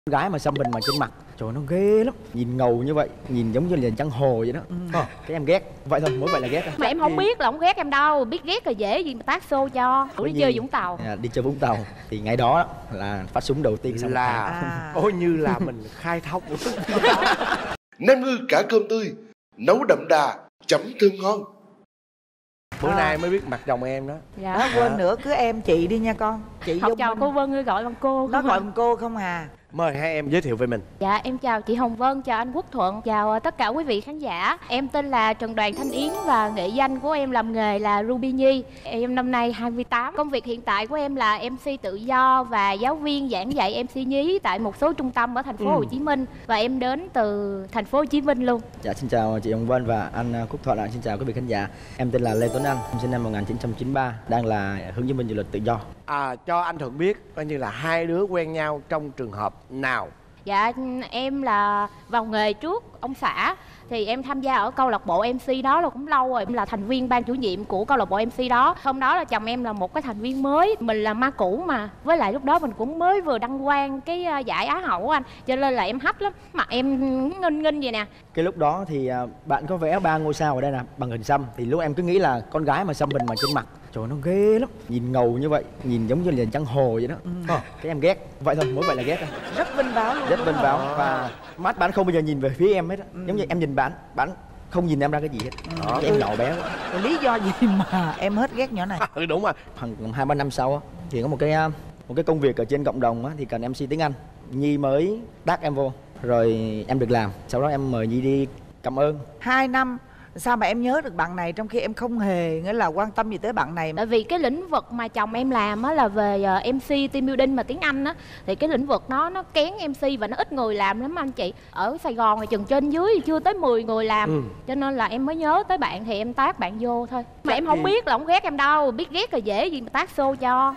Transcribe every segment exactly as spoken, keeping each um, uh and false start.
Con gái mà xăm mình mà trên mặt, trời nó ghê lắm, nhìn ngầu như vậy, nhìn giống như là trăng hồ vậy đó. Ừ. À, cái em ghét vậy thôi, mỗi vậy là ghét. Mà em không biết là ông ghét em đâu, biết ghét là dễ gì mà tác xô cho. Ủa đi chơi Vũng Tàu. À, đi chơi Vũng Tàu thì ngày đó là phát súng đầu tiên xong là à. Ôi như là mình khai thông. Nem ngư cả cơm tươi, nấu đậm đà, chấm thơm ngon. Bữa à. nay mới biết mặt chồng em đó. Dạ. Đó, quên à. nữa cứ em chị đi nha con. Chị học chào cô Vân ơi, gọi bằng cô. Nó gọi bằng cô không à. Mời hai em giới thiệu về mình. Dạ em chào chị Hồng Vân, chào anh Quốc Thuận, chào tất cả quý vị khán giả. Em tên là Trần Đoàn Thanh Yến và nghệ danh của em làm nghề là Ruby Nhi. Em năm nay hai mươi tám. Công việc hiện tại của em là em xê tự do và giáo viên giảng dạy em xê nhí tại một số trung tâm ở thành phố ừ. Hồ Chí Minh, và em đến từ thành phố Hồ Chí Minh luôn. Dạ xin chào chị Hồng Vân và anh Quốc Thuận. Xin chào quý vị khán giả. Em tên là Lê Tuấn Anh, em sinh năm một nghìn chín trăm chín mươi ba, đang là hướng dẫn viên du lịch tự do. À, cho anh Thuận biết coi như là hai đứa quen nhau trong trường hợp nào? Dạ em là vào nghề trước ông xã thì em tham gia ở câu lạc bộ em xê đó là cũng lâu rồi, em là thành viên ban chủ nhiệm của câu lạc bộ em xê đó. Hôm đó là chồng em là một cái thành viên mới, mình là ma cũ mà, với lại lúc đó mình cũng mới vừa đăng quang cái giải Á hậu của anh, cho nên là em hấp lắm, mặt em nghinh nghinh vậy nè. Cái lúc đó thì bạn có vẽ ba ngôi sao ở đây nè bằng hình xăm, thì lúc em cứ nghĩ là con gái mà xăm mình mà trên mặt, trời nó ghê lắm, nhìn ngầu như vậy, nhìn giống như là trăng hồ vậy đó. Ừ. À, cái em ghét vậy thôi, mỗi vậy là ghét thôi. Rất vinh báo luôn. Rất vinh báo và mắt bạn không bao giờ nhìn về phía em hết á. Ừ. Giống như em nhìn bạn, bạn không nhìn em ra cái gì hết. Ừ. Em nhỏ bé quá. Rồi lý do gì mà em hết ghét nhỏ này? Ừ đúng rồi. Khoảng hai ba năm sau á thì có một cái một cái công việc ở trên cộng đồng á, thì cần em xê tiếng Anh. Nhi mới tác em vô, rồi em được làm. Sau đó em mời Nhi đi cảm ơn. Hai năm sao mà em nhớ được bạn này trong khi em không hề nghĩa là quan tâm gì tới bạn này? Tại vì cái lĩnh vực mà chồng em làm á là về uh, em xê team building mà tiếng Anh á, thì cái lĩnh vực đó nó kén em xê và nó ít người làm lắm anh chị. Ở Sài Gòn thì chừng trên dưới thì chưa tới mười người làm. Ừ. Cho nên là em mới nhớ tới bạn thì em tác bạn vô thôi. Mà em không biết là ông ghét em đâu, biết ghét là dễ gì mà tác xô cho.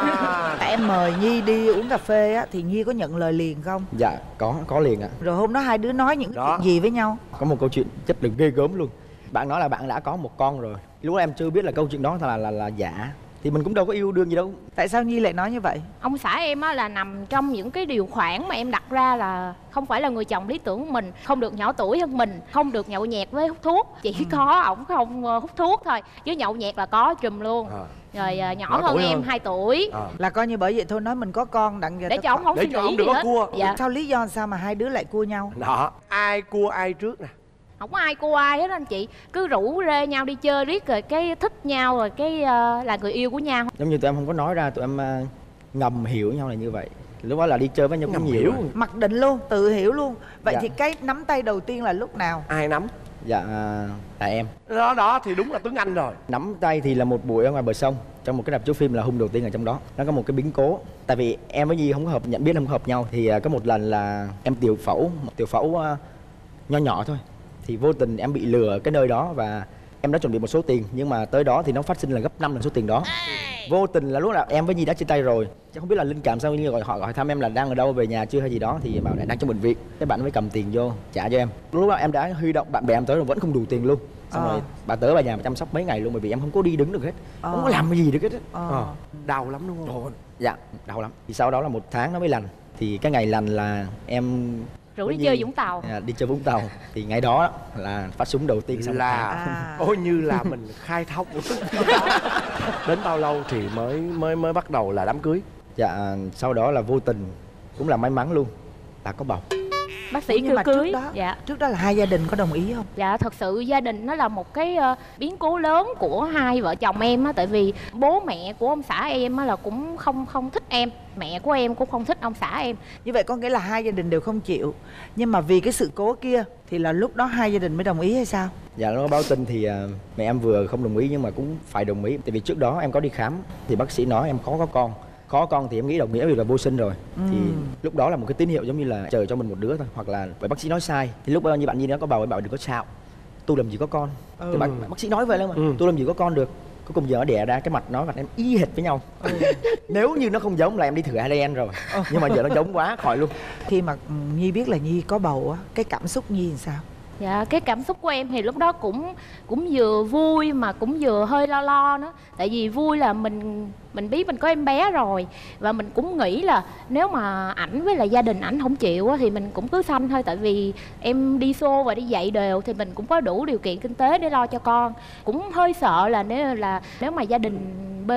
À. Em mời Nhi đi uống cà phê á thì Nhi có nhận lời liền không? Dạ có, có liền ạ. Rồi hôm đó hai đứa nói những chuyện gì với nhau? Có một câu chuyện chất lượng ghê gớm luôn. Bạn nói là bạn đã có một con rồi. Lúc đó em chưa biết là câu chuyện đó là là là giả. Thì mình cũng đâu có yêu đương gì đâu. Tại sao Nhi lại nói như vậy? Ông xã em á là nằm trong những cái điều khoản mà em đặt ra là không phải là người chồng lý tưởng của mình, không được nhỏ tuổi hơn mình, không được nhậu nhẹt với hút thuốc. Chỉ ừ. có ổng không hút thuốc thôi, chứ nhậu nhẹt là có trùm luôn. À. Rồi nhỏ, nhỏ hơn em hai tuổi. À. Là coi như bởi vậy thôi nói mình có con đặng để cho ông không suy nghĩ gì hết. Cua. Dạ. Sao lý do sao mà hai đứa lại cua nhau? Đó, ai cua ai trước nè? Không có ai cua ai hết anh chị, cứ rủ rê nhau đi chơi riết rồi cái thích nhau rồi cái uh, là người yêu của nhau. Giống như tụi em không có nói ra, tụi em uh, ngầm hiểu nhau là như vậy. Lúc đó là đi chơi với nhau cũng nhiều. Mặc định luôn, tự hiểu luôn. Vậy dạ. thì cái nắm tay đầu tiên là lúc nào? Ai nắm? Dạ là em. Đó đó thì đúng là Tuấn Anh rồi. Nắm tay thì là một buổi ở ngoài bờ sông, trong một cái rạp chiếu phim là hôm đầu tiên ở trong đó. Nó có một cái biến cố. Tại vì em với Nhi không có hợp, nhận biết không có hợp nhau. Thì uh, có một lần là em tiểu phẫu, một tiểu phẫu uh, nho nhỏ thôi. Thì vô tình em bị lừa ở cái nơi đó và em đã chuẩn bị một số tiền, nhưng mà tới đó thì nó phát sinh là gấp năm lần số tiền đó. Vô tình là lúc nào em với Nhi đã chia tay rồi, chứ không biết là linh cảm sao như gọi họ gọi thăm em là đang ở đâu, về nhà chưa hay gì đó, thì bảo là đang trong bệnh viện. Cái bạn mới cầm tiền vô trả cho em. Lúc đó em đã huy động bạn bè em tới rồi vẫn không đủ tiền luôn. Xong à. rồi bà tới bà nhà mà chăm sóc mấy ngày luôn, bởi vì em không có đi đứng được hết, à. không có làm cái gì được hết. À. À. Đau lắm đúng không? Dạ đau lắm. Thì sau đó là một tháng nó mới lành. Thì cái ngày lành là em rủ đi chơi Vũng Tàu. À, đi chơi Vũng Tàu thì ngày đó là phát súng đầu tiên xong là à. Ôi như là mình khai thông. Đến bao lâu thì mới mới mới bắt đầu là đám cưới? Dạ sau đó là vô tình, cũng là may mắn luôn, là có bầu. Bác sĩ kêu cưới. Trước đó, dạ. trước đó là hai gia đình có đồng ý không? Dạ thật sự gia đình nó là một cái uh, biến cố lớn của hai vợ chồng em á. Tại vì bố mẹ của ông xã em á là cũng không không thích em, mẹ của em cũng không thích ông xã em. Như vậy có nghĩa là hai gia đình đều không chịu. Nhưng mà vì cái sự cố kia thì là lúc đó hai gia đình mới đồng ý hay sao? Dạ nó báo tin thì uh, mẹ em vừa không đồng ý nhưng mà cũng phải đồng ý. Tại vì trước đó em có đi khám thì bác sĩ nói em khó có con. Khó con thì em nghĩ đồng nghĩa vì là vô sinh rồi. Ừ. Thì lúc đó là một cái tín hiệu giống như là chờ cho mình một đứa thôi. Hoặc là bởi bác sĩ nói sai. Thì lúc đó như bạn Nhi nó có bầu, em bảo đừng có xạo, tôi làm gì có con. Ừ. Thì bác, bác sĩ nói vậy lắm mà. Ừ. Tôi làm gì có con được. Cuối cùng giờ nó đẻ ra cái mặt nó và em y hệt với nhau. Ừ. Nếu như nó không giống là em đi thử a đê en rồi. Ừ. Nhưng mà giờ nó giống quá khỏi luôn. Khi mà Nhi biết là Nhi có bầu á, cái cảm xúc Nhi làm sao? Dạ, cái cảm xúc của em thì lúc đó cũng cũng vừa vui mà cũng vừa hơi lo lo nữa. Tại vì vui là mình mình biết mình có em bé rồi, và mình cũng nghĩ là nếu mà ảnh với lại gia đình ảnh không chịu thì mình cũng cứ sanh thôi. Tại vì em đi xô và đi dạy đều thì mình cũng có đủ điều kiện kinh tế để lo cho con. Cũng hơi sợ là nếu là nếu mà gia đình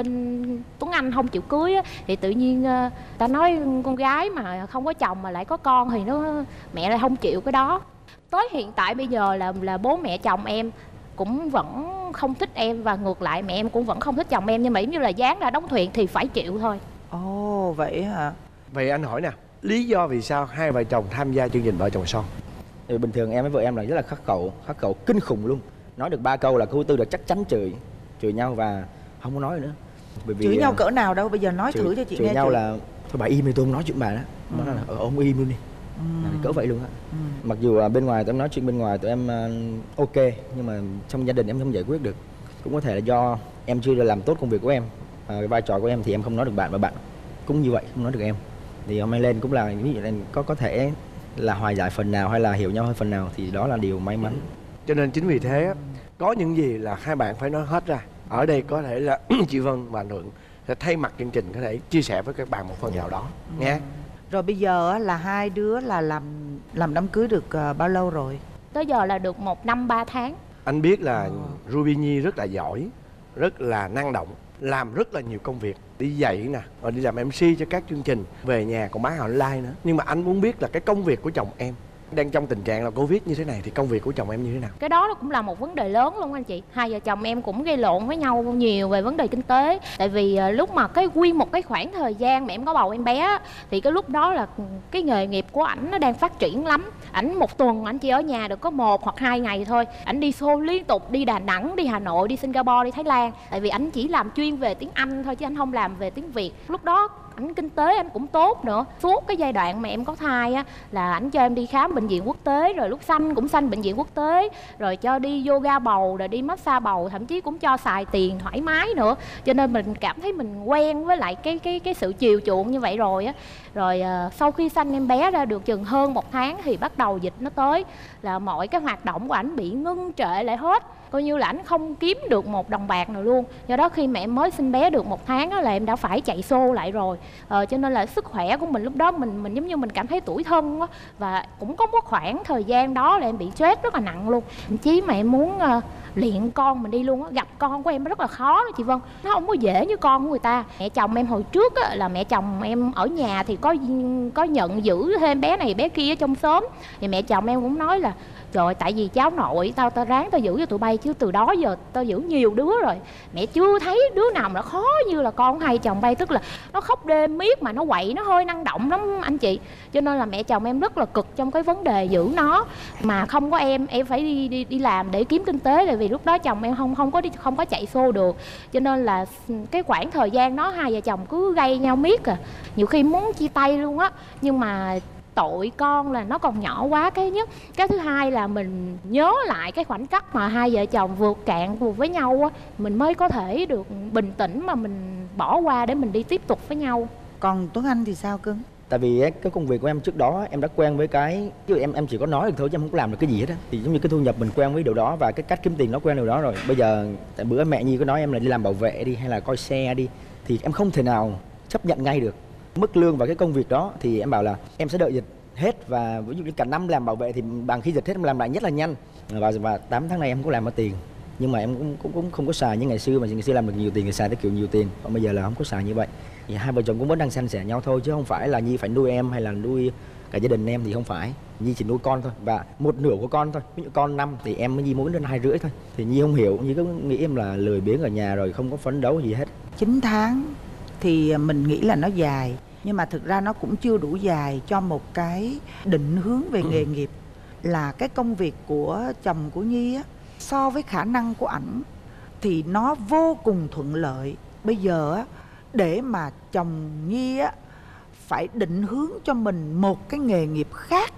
bên Tuấn Anh không chịu cưới á, thì tự nhiên ta nói con gái mà không có chồng mà lại có con thì nó mẹ lại không chịu cái đó. Tới hiện tại bây giờ là là bố mẹ chồng em cũng vẫn không thích em, và ngược lại mẹ em cũng vẫn không thích chồng em, nhưng mà giống như là dán ra đóng thuyền thì phải chịu thôi. Ồ, oh, vậy hả? Vậy anh hỏi nè, lý do vì sao hai vợ chồng tham gia chương trình Vợ Chồng Son? Thì bình thường em với vợ em là rất là khắc khẩu, khắc khẩu kinh khủng luôn. Nói được ba câu là cô Tư là chắc chắn chửi, chửi nhau và không có nói nữa. Bởi vì chửi nhau cỡ nào đâu, bây giờ nói chửi, thử cho chị chửi nghe. Chửi nhau chửi. là thôi bà im đi, tôi không nói chuyện bà đó. Ừ. Nó là ông im luôn đi. Ừ. Cỡ vậy luôn á. Ừ. Mặc dù bên ngoài tụi em nói chuyện bên ngoài tụi em uh, ok, nhưng mà trong gia đình em không giải quyết được. Cũng có thể là do em chưa làm tốt công việc của em, à, cái vai trò của em thì em không nói được bạn, và bạn cũng như vậy không nói được em. Thì hôm nay lên cũng là ví dụ là có có thể là hòa giải phần nào hay là hiểu nhau hơn phần nào, thì đó là điều may mắn. Cho nên chính vì thế có những gì là hai bạn phải nói hết ra. Ở đây có thể là chị Vân và Lượng sẽ thay mặt chương trình có thể chia sẻ với các bạn một phần nào đó ừ. Nghe. Rồi bây giờ là hai đứa là làm làm đám cưới được uh, bao lâu rồi? Tới giờ là được một năm ba tháng. Anh biết là ừ. Ruby Nhi rất là giỏi, rất là năng động, làm rất là nhiều công việc, đi dạy nè, rồi đi làm em xê cho các chương trình, về nhà còn bán online nữa. Nhưng mà anh muốn biết là cái công việc của chồng em đang trong tình trạng là Covid như thế này thì công việc của chồng em như thế nào? Cái đó cũng là một vấn đề lớn luôn anh chị. Hai vợ chồng em cũng gây lộn với nhau nhiều về vấn đề kinh tế. Tại vì lúc mà cái quy một cái khoảng thời gian mà em có bầu em bé thì cái lúc đó là cái nghề nghiệp của ảnh nó đang phát triển lắm. Ảnh một tuần ảnh chỉ ở nhà được có một hoặc hai ngày thôi. Ảnh đi xô liên tục, đi Đà Nẵng, đi Hà Nội, đi Singapore, đi Thái Lan. Tại vì ảnh chỉ làm chuyên về tiếng Anh thôi chứ ảnh không làm về tiếng Việt. Lúc đó ảnh kinh tế anh cũng tốt nữa. Suốt cái giai đoạn mà em có thai á là ảnh cho em đi khám bệnh viện quốc tế, rồi lúc sanh cũng sanh bệnh viện quốc tế, rồi cho đi yoga bầu, rồi đi massage bầu, thậm chí cũng cho xài tiền thoải mái nữa. Cho nên mình cảm thấy mình quen với lại cái cái cái sự chiều chuộng như vậy rồi á. Rồi uh, sau khi sanh em bé ra được chừng hơn một tháng thì bắt đầu dịch nó tới, là mọi cái hoạt động của ảnh bị ngưng trệ lại hết, coi như là ảnh không kiếm được một đồng bạc nào luôn. Do đó khi mà em mới sinh bé được một tháng á, là em đã phải chạy xô lại rồi. ờ, Cho nên là sức khỏe của mình lúc đó mình mình giống như mình cảm thấy tủi thân á. Và cũng có một khoảng thời gian đó là em bị stress rất là nặng luôn. Thậm chí mà em muốn uh, luyện con mình đi luôn á. Gặp con của em rất là khó đó chị Vân, nó không có dễ như con của người ta. Mẹ chồng em hồi trước á, là mẹ chồng em ở nhà thì có có nhận giữ thêm bé này bé kia ở trong xóm. Thì mẹ chồng em cũng nói là rồi tại vì cháu nội tao tao ráng tao giữ cho tụi bay, chứ từ đó giờ tao giữ nhiều đứa rồi, mẹ chưa thấy đứa nào mà nó khó như là con hai chồng bay. Tức là nó khóc đêm miết mà nó quậy, nó hơi năng động lắm anh chị. Cho nên là mẹ chồng em rất là cực trong cái vấn đề giữ nó. Mà không có em em phải đi đi đi làm để kiếm kinh tế, tại vì lúc đó chồng em không không có đi không có chạy xô được. Cho nên là cái khoảng thời gian đó hai vợ chồng cứ gây nhau miết à, nhiều khi muốn chia tay luôn á. Nhưng mà tội con là nó còn nhỏ quá, cái nhất. Cái thứ hai là mình nhớ lại cái khoảnh khắc mà hai vợ chồng vượt cạn cùng với nhau á, mình mới có thể được bình tĩnh mà mình bỏ qua để mình đi tiếp tục với nhau. Còn Tuấn Anh thì sao cưng? Tại vì cái công việc của em trước đó em đã quen với cái, chứ em em chỉ có nói được thôi chứ em không có làm được cái gì hết á. Thì giống như cái thu nhập mình quen với điều đó, và cái cách kiếm tiền nó quen điều đó rồi. Bây giờ tại bữa mẹ Nhi có nói em là đi làm bảo vệ đi hay là coi xe đi, thì em không thể nào chấp nhận ngay được mức lương và cái công việc đó. Thì em bảo là em sẽ đợi dịch hết, và ví dụ như cả năm làm bảo vệ thì bằng khi dịch hết em làm lại nhất là nhanh. Và và tám tháng này em cũng làm có tiền, nhưng mà em cũng cũng cũng không có xài như ngày xưa, mà ngày xưa làm được nhiều tiền thì xài tới kiểu nhiều tiền, còn bây giờ là không có xài như vậy. Thì hai vợ chồng cũng vẫn đang san sẻ nhau thôi, chứ không phải là Nhi phải nuôi em hay là nuôi cả gia đình em, thì không phải. Nhi chỉ nuôi con thôi, và một nửa của con thôi. Ví dụ con năm thì em với Nhi mỗi đến hai rưỡi thôi. Thì Nhi không hiểu, Nhi cứ nghĩ em là lười biếng ở nhà rồi không có phấn đấu gì hết. Chín tháng thì mình nghĩ là nó dài, nhưng mà thực ra nó cũng chưa đủ dài cho một cái định hướng về nghề nghiệp. Là cái công việc của chồng của Nhi á, so với khả năng của ảnh thì nó vô cùng thuận lợi. Bây giờ á, để mà chồng Nhi á phải định hướng cho mình một cái nghề nghiệp khác,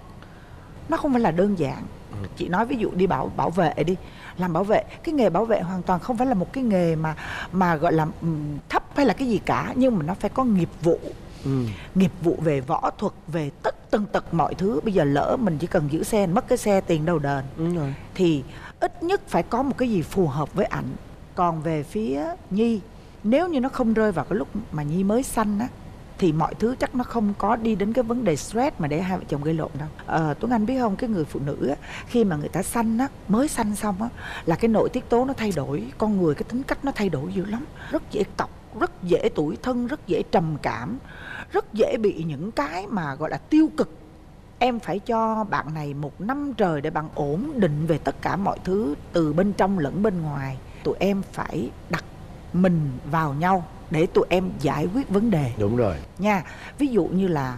nó không phải là đơn giản. Chị nói ví dụ đi bảo bảo vệ đi, làm bảo vệ, cái nghề bảo vệ hoàn toàn không phải là một cái nghề mà mà gọi là um, thấp hay là cái gì cả, nhưng mà nó phải có nghiệp vụ. Ừ. Nghiệp vụ về võ thuật, về tất tần tật mọi thứ. Bây giờ lỡ mình chỉ cần giữ xe, mất cái xe tiền đâu đền. Đúng rồi. Thì ít nhất phải có một cái gì phù hợp với ảnh. Còn về phía Nhi, nếu như nó không rơi vào cái lúc mà Nhi mới sanh á, thì mọi thứ chắc nó không có đi đến cái vấn đề stress mà để hai vợ chồng gây lộn đâu. à, Tuấn Anh biết không, cái người phụ nữ á, khi mà người ta sanh á, mới sanh xong á, là cái nội tiết tố nó thay đổi, con người cái tính cách nó thay đổi dữ lắm. Rất dễ cọc, rất dễ tủi thân, rất dễ trầm cảm, rất dễ bị những cái mà gọi là tiêu cực. Em phải cho bạn này một năm trời để bạn ổn định về tất cả mọi thứ, từ bên trong lẫn bên ngoài. Tụi em phải đặt mình vào nhau để tụi em giải quyết vấn đề. Đúng rồi nha. Ví dụ như là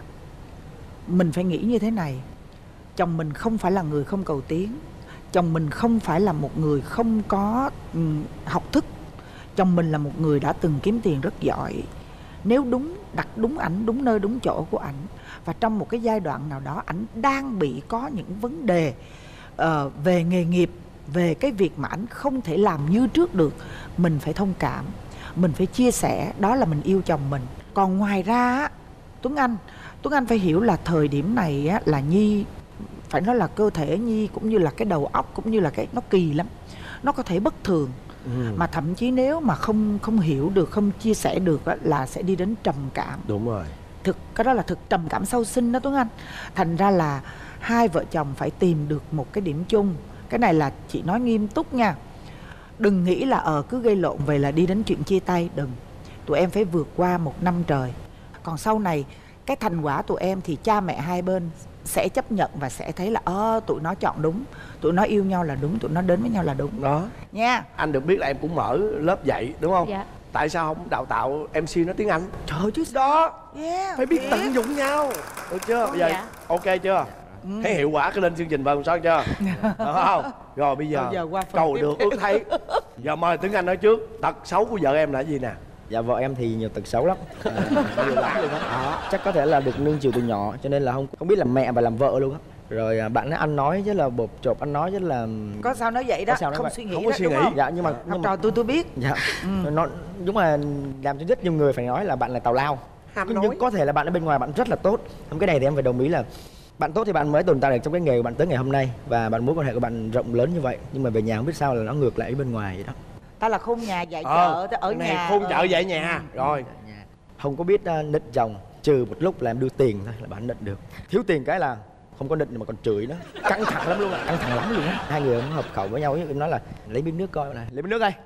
mình phải nghĩ như thế này: chồng mình không phải là người không cầu tiến, chồng mình không phải là một người không có um, học thức, chồng mình là một người đã từng kiếm tiền rất giỏi. Nếu đúng, đặt đúng ảnh, đúng nơi đúng chỗ của ảnh, và trong một cái giai đoạn nào đó ảnh đang bị có những vấn đề uh, về nghề nghiệp, về cái việc mà ảnh không thể làm như trước được, mình phải thông cảm, mình phải chia sẻ, đó là mình yêu chồng mình. Còn ngoài ra á, Tuấn Anh Tuấn Anh phải hiểu là thời điểm này á, là Nhi phải nói là cơ thể Nhi cũng như là cái đầu óc cũng như là cái nó kỳ lắm, nó có thể bất thường. Ừ. Mà thậm chí nếu mà không không hiểu được, không chia sẻ được á, là sẽ đi đến trầm cảm. Đúng rồi. Thực cái đó là thực trầm cảm sau sinh đó Tuấn Anh. Thành ra là hai vợ chồng phải tìm được một cái điểm chung. Cái này là chị nói nghiêm túc nha. Đừng nghĩ là ờ cứ gây lộn về là đi đến chuyện chia tay. Đừng. Tụi em phải vượt qua một năm trời. Còn sau này cái thành quả tụi em thì cha mẹ hai bên sẽ chấp nhận và sẽ thấy là ơ tụi nó chọn đúng, tụi nó yêu nhau là đúng, tụi nó đến với nhau là đúng đó nha. Anh được biết là em cũng mở lớp dạy đúng không? Dạ. Tại sao không đào tạo em xê nói tiếng Anh? Trời ơi chứ đó. Yeah, phải biết yeah. tận dụng nhau, được chưa? Bây giờ dạ. ok chưa? Ừ. Thấy hiệu quả cái lên chương trình vâng sao chưa? Đúng không? Rồi bây giờ, giờ qua cầu được ước thấy. Giờ mời Tuấn Anh nói trước, tật xấu của vợ em là gì nè? Dạ vợ em thì nhiều tật xấu lắm, à, nhiều lắm luôn á. Chắc có thể là được nương chiều từ nhỏ cho nên là không không biết làm mẹ và làm vợ luôn á. Rồi à, bạn ấy ăn nói rất là bột chộp, ăn nói rất là có sao nói vậy đó, sao nói không vậy? suy nghĩ Không có đó, suy đúng nghĩ. không? Dạ nhưng mà Học nhưng trò mà tôi tôi biết. dạ Ừ. nó đúng là làm cho rất nhiều người phải nói là bạn là tào lao. Ham nhưng, nói. nhưng có thể là bạn ở bên ngoài bạn rất là tốt. Không, cái này thì em phải đồng ý là bạn tốt thì bạn mới tồn tại được trong cái nghề của bạn tới ngày hôm nay, và bạn mối quan hệ của bạn rộng lớn như vậy, nhưng mà về nhà không biết sao là nó ngược lại ở bên ngoài vậy đó. Ta là khôn nhà dạy Ờ, chợ, ở này nhà khôn ờ. chợ dạy nhà. Ừ. Rồi Không có biết uh, nịnh chồng, trừ một lúc là em đưa tiền thôi là bạn nịnh được. Thiếu tiền cái là không có nịnh mà còn chửi nữa, căng thẳng lắm luôn ạ, căng thẳng lắm luôn á. Hai người không hợp khẩu với nhau, em nói là lấy miếng nước coi này, lấy miếng nước đây,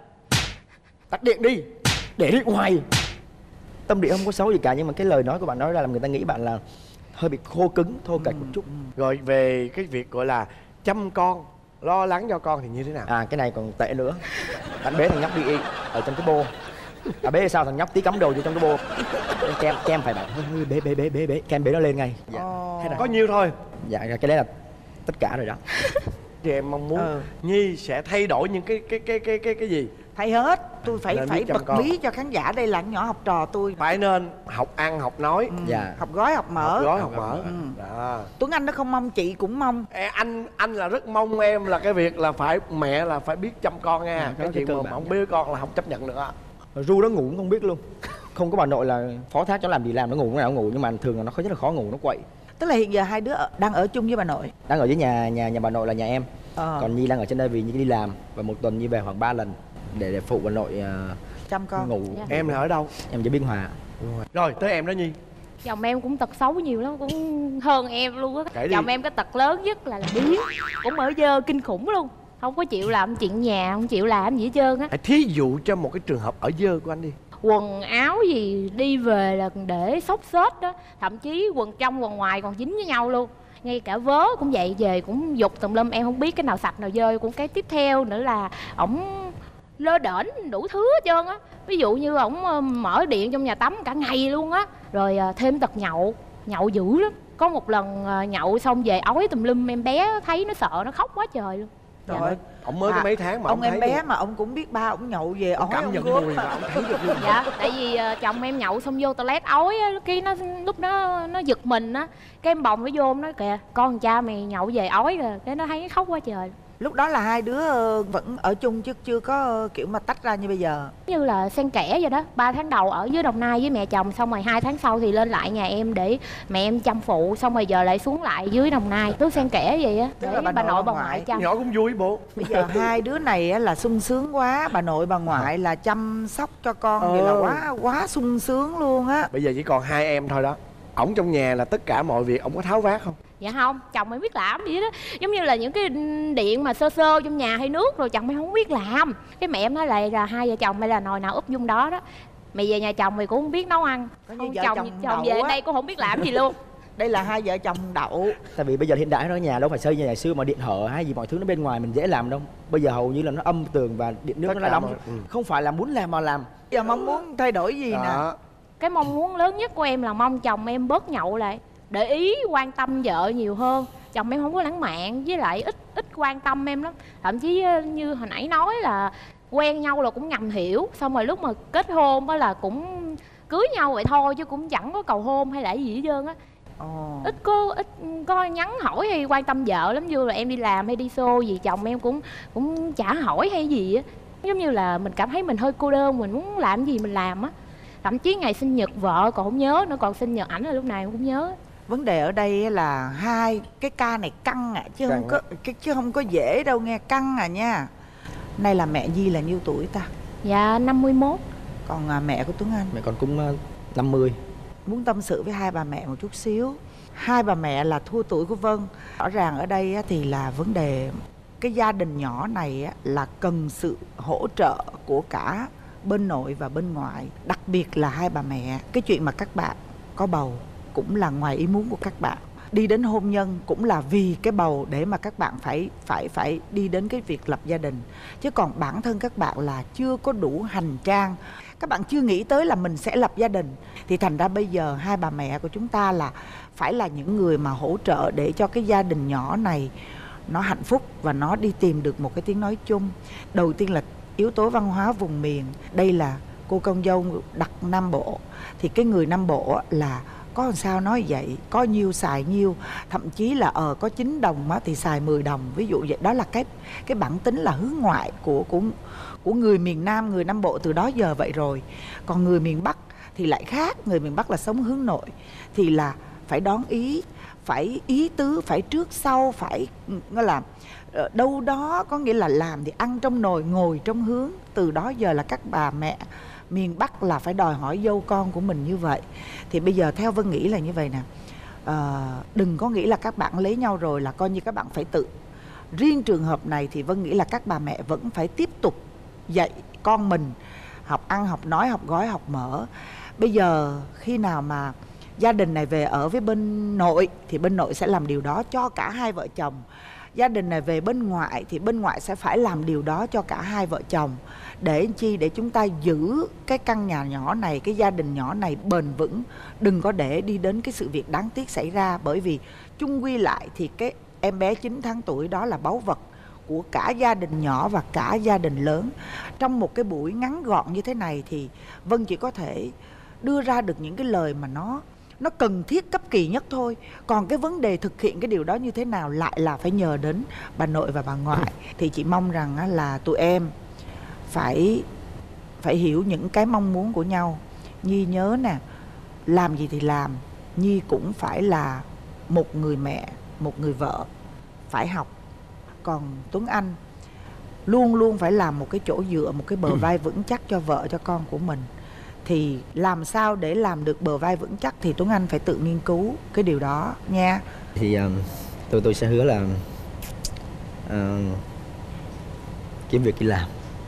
tắt điện đi, để điện ngoài. Tâm địa không có xấu gì cả, nhưng mà cái lời nói của bạn nói ra làm người ta nghĩ bạn là hơi bị khô cứng, thô kệch một chút. Rồi về cái việc gọi là chăm con, lo lắng cho con thì như thế nào? À cái này còn tệ nữa. Bạn bế thằng nhóc đi ở trong cái bô. À bế sao thằng nhóc tí cắm đồ vô trong cái bô. Kem kem phải bảo hơi hơi bế bế bế bế bế kem bế nó lên ngay. Dạ. Ồ. Có nhiêu thôi. Dạ cái đấy là tất cả rồi đó. Thì em mong muốn Ừ. Nhi sẽ thay đổi những cái cái cái cái cái cái gì? Thay hết. Tôi phải Nên phải biết chăm bật con. mí cho khán giả, đây là nhỏ học trò tôi. Phải nên học ăn học nói. Ừ. Dạ. Học gói học mở. Học gói học mở. Ừ. Đó. Tuấn Anh nó không mong, chị cũng mong. Ê, anh anh là rất mong em là cái việc là phải mẹ là phải biết chăm con nha. À, cái cái chuyện cơ mà bản không nha. biết con là không chấp nhận nữa. Ru nó ngủ cũng không biết luôn. Không có bà nội là phó thác cho làm gì làm, nó ngủ cái nào nó ngủ, nhưng mà thường là nó rất là khó ngủ, nó quậy. Tức là hiện giờ hai đứa ở, đang ở chung với bà nội. Đang ở dưới nhà nhà nhà bà nội là nhà em. Ờ. Còn Nhi đang ở trên đây vì Nhi đi làm, và một tuần Nhi về khoảng ba lần để, để phụ bà nội uh, Chăm con. ngủ. Dạ. Em là ở đâu? Em ở Biên Hòa. Rồi tới em đó Nhi. Chồng em cũng tật xấu nhiều lắm, cũng hơn em luôn á. Kể đi. Chồng em cái tật lớn nhất là là điếc, cũng ở dơ kinh khủng luôn, không có chịu làm chuyện nhà, không chịu làm gì hết trơn á. Hãy thí dụ cho một cái trường hợp ở dơ của anh đi. Quần áo gì đi về là để xốc xếch đó, thậm chí quần trong quần ngoài còn dính với nhau luôn. Ngay cả vớ cũng vậy, về cũng dục tùm lum, em không biết cái nào sạch nào dơ. Cũng cái tiếp theo nữa là ổng lơ đễnh đủ thứ hết trơn á. Ví dụ như ổng mở điện trong nhà tắm cả ngày luôn á. Rồi thêm tật nhậu, nhậu dữ lắm. Có một lần nhậu xong về ói tùm lum, em bé thấy nó sợ, nó khóc quá trời luôn. Trời Dạ. ơi. Ông mới À, có mấy tháng mà ông ông em thấy bé luôn. mà ông cũng biết ba ông nhậu về Ông ói cảm ông nhận gớm mùi mà ông thấy được luôn. Dạ, tại vì uh, chồng em nhậu xong vô toilet ói á, cái nó lúc đó nó giật mình á, cái em bồng nó vô, nó kìa con cha mày nhậu về ói rồi, cái nó thấy khóc quá trời. Lúc đó là hai đứa ờ, vẫn ở chung chứ chưa có ờ, kiểu mà tách ra như bây giờ. Như là xen kẽ vậy đó. Ba tháng đầu ở dưới Đồng Nai với mẹ chồng, xong rồi hai tháng sau thì lên lại nhà em để mẹ em chăm phụ, xong rồi giờ lại xuống lại dưới Đồng Nai. Cứ xen kẽ vậy á, Tức để là bà bà nội, nội bà bà ngoại ngoại. chăm. Nhỏ cũng vui bộ. Bây giờ hai đứa này á là sung sướng quá, bà nội bà ngoại là chăm sóc cho con vậy là Ờ. quá quá sung sướng luôn á. Bây giờ chỉ còn hai em thôi đó. Ổng trong nhà là tất cả mọi việc ổng có tháo vát không? Dạ không, chồng em biết làm gì đó. Giống như là những cái điện mà sơ sơ trong nhà hay nước rồi chồng em không biết làm. Cái mẹ em nói lại là hai vợ chồng hay là nồi nào úp dung đó đó. Mẹ về nhà chồng thì cũng không biết nấu ăn. Có như Không, vợ chồng chồng chồng đậu về á. đây cũng không biết làm gì luôn. Đây là hai vợ chồng đậu. Tại vì bây giờ hiện đại nó ở nhà đâu phải xây như ngày xưa mà điện hở hay gì mọi thứ nó bên ngoài mình dễ làm đâu. Bây giờ hầu như là nó âm tường và điện nước Tất nó cả đóng. mọi- ừ. Không phải là muốn làm mà làm. Giờ mong muốn thay đổi gì nè? Đó. Cái mong muốn lớn nhất của em là mong chồng em bớt nhậu lại, để ý quan tâm vợ nhiều hơn. Chồng em không có lãng mạn, với lại ít ít quan tâm em lắm. Thậm chí ờ, như hồi nãy nói là quen nhau là cũng ngầm hiểu, xong rồi lúc mà kết hôn á là cũng cưới nhau vậy thôi chứ cũng chẳng có cầu hôn hay là gì hết trơn á. Ồ. Ít có ít có nhắn hỏi hay quan tâm vợ lắm. Như là em đi làm hay đi show gì chồng em cũng cũng chả hỏi hay gì á. Giống như là mình cảm thấy mình hơi cô đơn, mình muốn làm gì mình làm á. Thậm chí ngày sinh nhật vợ còn không nhớ nữa, còn sinh nhật ảnh là lúc nào em cũng nhớ. Vấn đề ở đây là hai cái ca này căng à, chứ Căng không có cái chứ không có dễ đâu nghe, căng à nha. Nay là mẹ Di là nhiêu tuổi ta? Dạ năm mươi mốt. Còn à, mẹ của Tuấn Anh Mẹ con cũng ờ, năm mươi. muốn tâm sự với hai bà mẹ một chút xíu. Hai bà mẹ là thua tuổi của Vân. Rõ ràng ở đây á, thì là vấn đề cái gia đình nhỏ này á, là cần sự hỗ trợ của cả bên nội và bên ngoại, đặc biệt là hai bà mẹ. Cái chuyện mà các bạn có bầu cũng là ngoài ý muốn của các bạn, đi đến hôn nhân cũng là vì cái bầu để mà các bạn phải phải phải đi đến cái việc lập gia đình. Chứ còn bản thân các bạn là chưa có đủ hành trang, các bạn chưa nghĩ tới là mình sẽ lập gia đình. Thì thành ra bây giờ hai bà mẹ của chúng ta là phải là những người mà hỗ trợ để cho cái gia đình nhỏ này nó hạnh phúc và nó đi tìm được một cái tiếng nói chung. Đầu tiên là yếu tố văn hóa vùng miền. Đây là cô con dâu đặc Nam Bộ, thì cái người Nam Bộ là có làm sao nói vậy, có nhiêu xài nhiêu, thậm chí là ờ có chín đồng á, thì xài mười đồng, ví dụ vậy. Đó là cái cái bản tính là hướng ngoại của của của người miền Nam, người Nam Bộ từ đó giờ vậy rồi. Còn người miền Bắc thì lại khác, người miền Bắc là sống hướng nội, thì là phải đón ý, phải ý tứ, phải trước sau, phải nghĩa là đâu đó, có nghĩa là làm thì ăn trong nồi, ngồi trong hướng. Từ đó giờ là các bà mẹ miền Bắc là phải đòi hỏi dâu con của mình như vậy. Thì bây giờ theo Vân nghĩ là như vậy nè, à, đừng có nghĩ là các bạn lấy nhau rồi là coi như các bạn phải tự. Riêng trường hợp này thì Vân nghĩ là các bà mẹ vẫn phải tiếp tục dạy con mình học ăn, học nói, học gói, học mở. Bây giờ khi nào mà gia đình này về ở với bên nội thì bên nội sẽ làm điều đó cho cả hai vợ chồng. Gia đình này về bên ngoại thì bên ngoại sẽ phải làm điều đó cho cả hai vợ chồng. Để chi? Để chúng ta giữ cái căn nhà nhỏ này, cái gia đình nhỏ này bền vững. Đừng có để đi đến cái sự việc đáng tiếc xảy ra. Bởi vì chung quy lại thì cái em bé chín tháng tuổi đó là báu vật của cả gia đình nhỏ và cả gia đình lớn. Trong một cái buổi ngắn gọn như thế này thì Vân chỉ có thể đưa ra được những cái lời mà nó nó cần thiết cấp kỳ nhất thôi. Còn cái vấn đề thực hiện cái điều đó như thế nào lại là phải nhờ đến bà nội và bà ngoại. Thì chị mong rằng là tụi em phải phải hiểu những cái mong muốn của nhau. Nhi nhớ nè, làm gì thì làm, Nhi cũng phải là một người mẹ, một người vợ, phải học. Còn Tuấn Anh luôn luôn phải làm một cái chỗ dựa, một cái bờ vai vững chắc cho vợ, cho con của mình. Thì làm sao để làm được bờ vai vững chắc thì Tuấn Anh phải tự nghiên cứu cái điều đó nha. Thì uh, tôi tôi sẽ hứa là uh, kiếm việc đi làm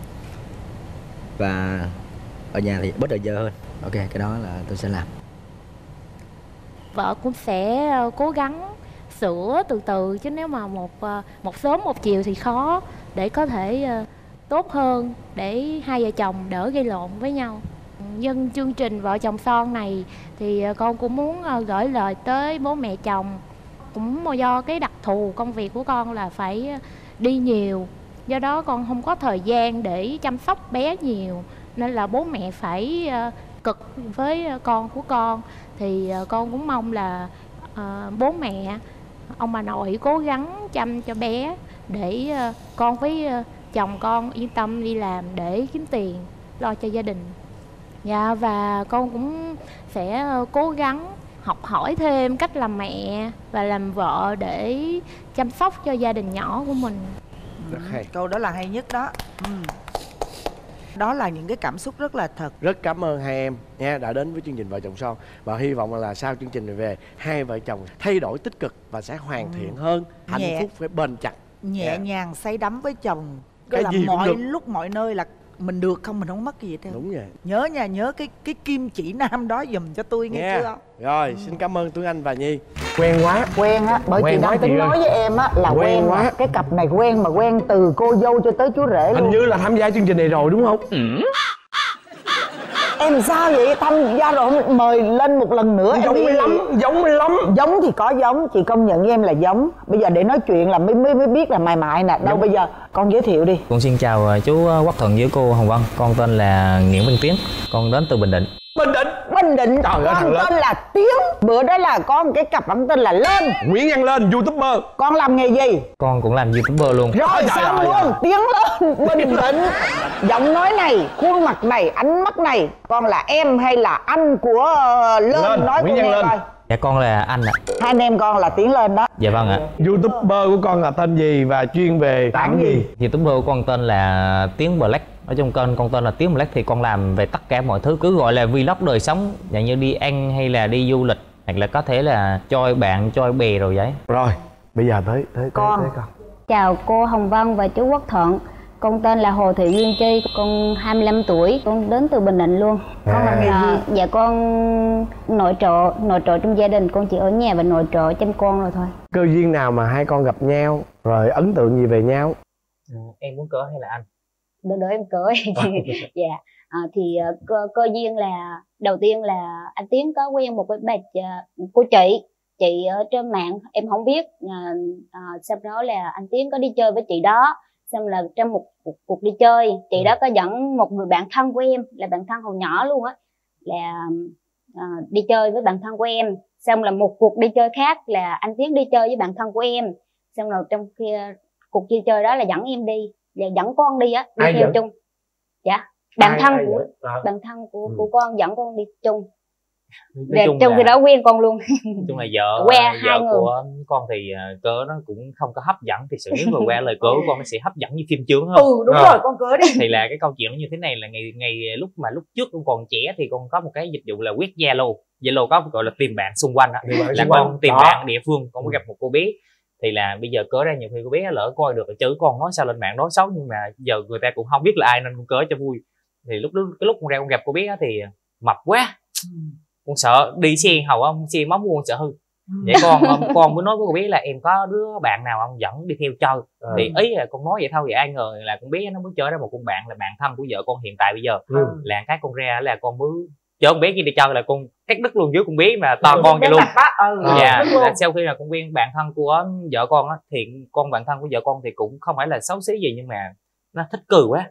và ở nhà thì bớt thời giờ hơn. Ok, cái đó là tôi sẽ làm. Vợ cũng sẽ cố gắng sửa từ từ, chứ nếu mà một một sớm một chiều thì khó, để có thể tốt hơn, để hai vợ chồng đỡ gây lộn với nhau. Nhân chương trình Vợ Chồng Son này thì con cũng muốn gửi lời tới bố mẹ chồng. Cũng do cái đặc thù công việc của con là phải đi nhiều, do đó con không có thời gian để chăm sóc bé nhiều, nên là bố mẹ phải cực với con của con. Thì con cũng mong là uh, bố mẹ, ông bà nội cố gắng chăm cho bé để ờ, con với ờ, chồng con yên tâm đi làm để kiếm tiền lo cho gia đình. Dạ, và con cũng sẽ ờ, cố gắng học hỏi thêm cách làm mẹ và làm vợ để chăm sóc cho gia đình nhỏ của mình. Rất hay. Câu đó là hay nhất đó. Ừ. Đó là những cái cảm xúc rất là thật. Rất cảm ơn hai em nha đã đến với chương trình Vợ Chồng Son. Và hy vọng là sau chương trình này về, hai vợ chồng thay đổi tích cực và sẽ hoàn thiện hơn. Hạnh Nhẹ. phúc phải bền chặt. Nhẹ Dạ. nhàng say đắm với chồng. Cái Cái là gì cũng mọi được. lúc mọi nơi là mình được không, mình không mất cái gì hết trơn. Đúng vậy. Nhớ nha, nhớ cái cái kim chỉ nam đó giùm cho tôi nghe Nha. chưa? Rồi, xin cảm ơn Tuấn Anh và Nhi. Quen quá. Quen á, bởi Quen chị quá đang chị tính ơi. nói với em á là Quen quen, quá. quá. Cái cặp này quen mà quen từ cô dâu cho tới chú rể Hình luôn. như là tham gia chương trình này rồi đúng không? Em sao vậy? Tham gia rồi mời lên một lần nữa. Em Giống nghĩ- lắm, giống lắm. Giống thì có giống, chị công nhận với em là giống. Bây giờ để nói chuyện là mới mới mới biết là mày mại nè. Đâu bây giờ con giới thiệu đi. Con xin chào uh, chú uh, Quốc Thuận với cô Hồng Vân. Con tên là Nguyễn Văn Tiến. Con đến từ Bình Định. Bình Định. Bình Định. Trời ơi, thằng Con Lên. tên là Tiến. Bữa đó là con cái cặp ẩn tên là Lên. Nguyễn Văn Lên, YouTuber. Con làm nghề gì? Con cũng làm YouTuber luôn. Rồi Trời xong ơi, luôn. Tiến Lên, Bình Định. Giọng nói này, khuôn mặt này, ánh mắt này. Con là em hay là anh của uh, Lên? Lên, Nói Nguyễn cô Văn nghe Lên. coi. Dạ con là anh ạ. Hai anh em con là Tiến Lên đó. Dạ vâng ạ. YouTuber của con là tên gì và chuyên về tảng gì? YouTuber của con tên là Tiến Black. Ở trong kênh con tên là Tiến Black thì con làm về tất cả mọi thứ, cứ gọi là vlog đời sống, dạng như đi ăn hay là đi du lịch, hoặc là có thể là choi bạn, choi bè rồi vậy. Rồi, bây giờ tới tới Con. tới, tới con. Chào cô Hồng Vân và chú Quốc Thuận. Con tên là Hồ Thị Duyên Chi, con hai mươi lăm tuổi, con đến từ Bình Định luôn. Con làm nghề À, gì? dạ con nội trợ, nội trợ trong gia đình, con chỉ ở nhà và nội trợ chăm con rồi thôi. Cơ duyên nào mà hai con gặp nhau, rồi ấn tượng gì về nhau? Em muốn cỡ hay là anh? Đợi đợi em cưới. Dạ. À, thì ờ, cơ, cơ duyên là đầu tiên là anh Tiến có quen một cái bà ch- cô chị chị ở trên mạng, em không biết. À, à, sau đó là anh Tiến có đi chơi với chị đó, xong là trong một cuộc, cuộc đi chơi, chị đó có dẫn một người bạn thân của em, là bạn thân hồi nhỏ luôn á, là à, đi chơi với bạn thân của em. Xong là một cuộc đi chơi khác là anh Tiến đi chơi với bạn thân của em, xong rồi trong khi cuộc đi chơi đó là dẫn em đi, là dẫn con đi á, đi Ai theo dẫn? chung. Dạ, bạn Ai- thân ai của vậy? À. bạn thân của Ừ. của con dẫn con đi chung. Nói Rồi chung trong là- khi đó quen con luôn. nói chung là vợ Que vợ hai người. của con thì uh, cỡ nó cũng không có hấp dẫn, thì sự nếu mà qua lời cỡ của con nó sẽ hấp dẫn như phim chướng hơn. Ừ đúng Rồi. rồi, con cưới đi. Thì là cái câu chuyện nó như thế này, là ngày ngày lúc mà lúc trước con còn trẻ thì con có một cái dịch vụ là quét Zalo. Zalo có gọi là tìm bạn xung quanh á, Tìm bạn là xung quanh. con tìm Đó. bạn địa phương, con có gặp một cô bé. Thì là bây giờ cỡ ra nhiều khi cô bé lỡ coi được chữ con nói sao lên mạng nói xấu, nhưng mà giờ người ta cũng không biết là ai nên con cỡ cho vui. Thì lúc đó cái lúc con ra con gặp cô bé á thì mập quá, con sợ đi xe hầu ông xe móng con sợ hư. Vậy con con mới nói với cô bé là em có đứa bạn nào ông dẫn đi theo chơi. Ừ. Thì ý là con nói vậy thôi, vậy ai ngờ là con bé nó mới chơi ra một con bạn là bạn thân của vợ con hiện tại bây giờ. Ừ. Là cái con ra là con mới chở con bé kia đi chơi là con cắt đứt luôn dưới con bé mà to con vậy luôn. Ừ, Dạ, đứt luôn. là sau khi là con quen bạn thân của vợ con á, thì con bạn thân của vợ con thì cũng không phải là xấu xí gì, nhưng mà nó thích cười quá.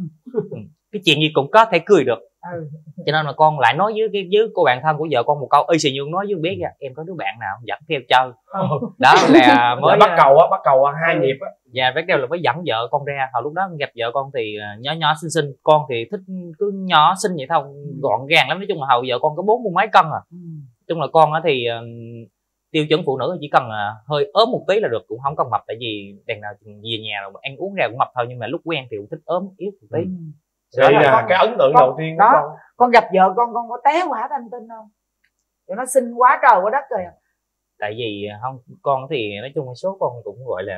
Ừ. Cái chuyện gì cũng có thể cười được. Ừ. Cho nên là con lại nói với cái với cô bạn thân của vợ con một câu y xì như nói với con bé kìa, em có đứa bạn nào dẫn theo chơi. Đó là mới Là bắt cầu á, bắt cầu á, hai nhịp á. Dạ, bắt đầu là mới dẫn vợ con ra. Hồi lúc đó gặp vợ con thì à, nhỏ nhỏ xinh xinh, con thì thích cứ nhỏ xinh vậy thôi, gọn gàng lắm. Nói chung là hầu vợ con có bốn mươi mấy cân à. Ừ. Nói chung là con á thì um, tiêu chuẩn phụ nữ chỉ cần uh, hơi ốm một tí là được, cũng không cần mập, tại vì đằng nào về nhà rồi ăn uống ra cũng mập thôi, nhưng mà lúc quen thì cũng thích ốm yếu một tí. Ừ. Đó Đây là là con- cái ấn tượng con- đầu tiên của đó. con. Con gặp vợ con con có té quả thanh tinh không? Cho nó xinh quá trời quá đất rồi. Tại vì không, con thì nói chung là số con cũng gọi là,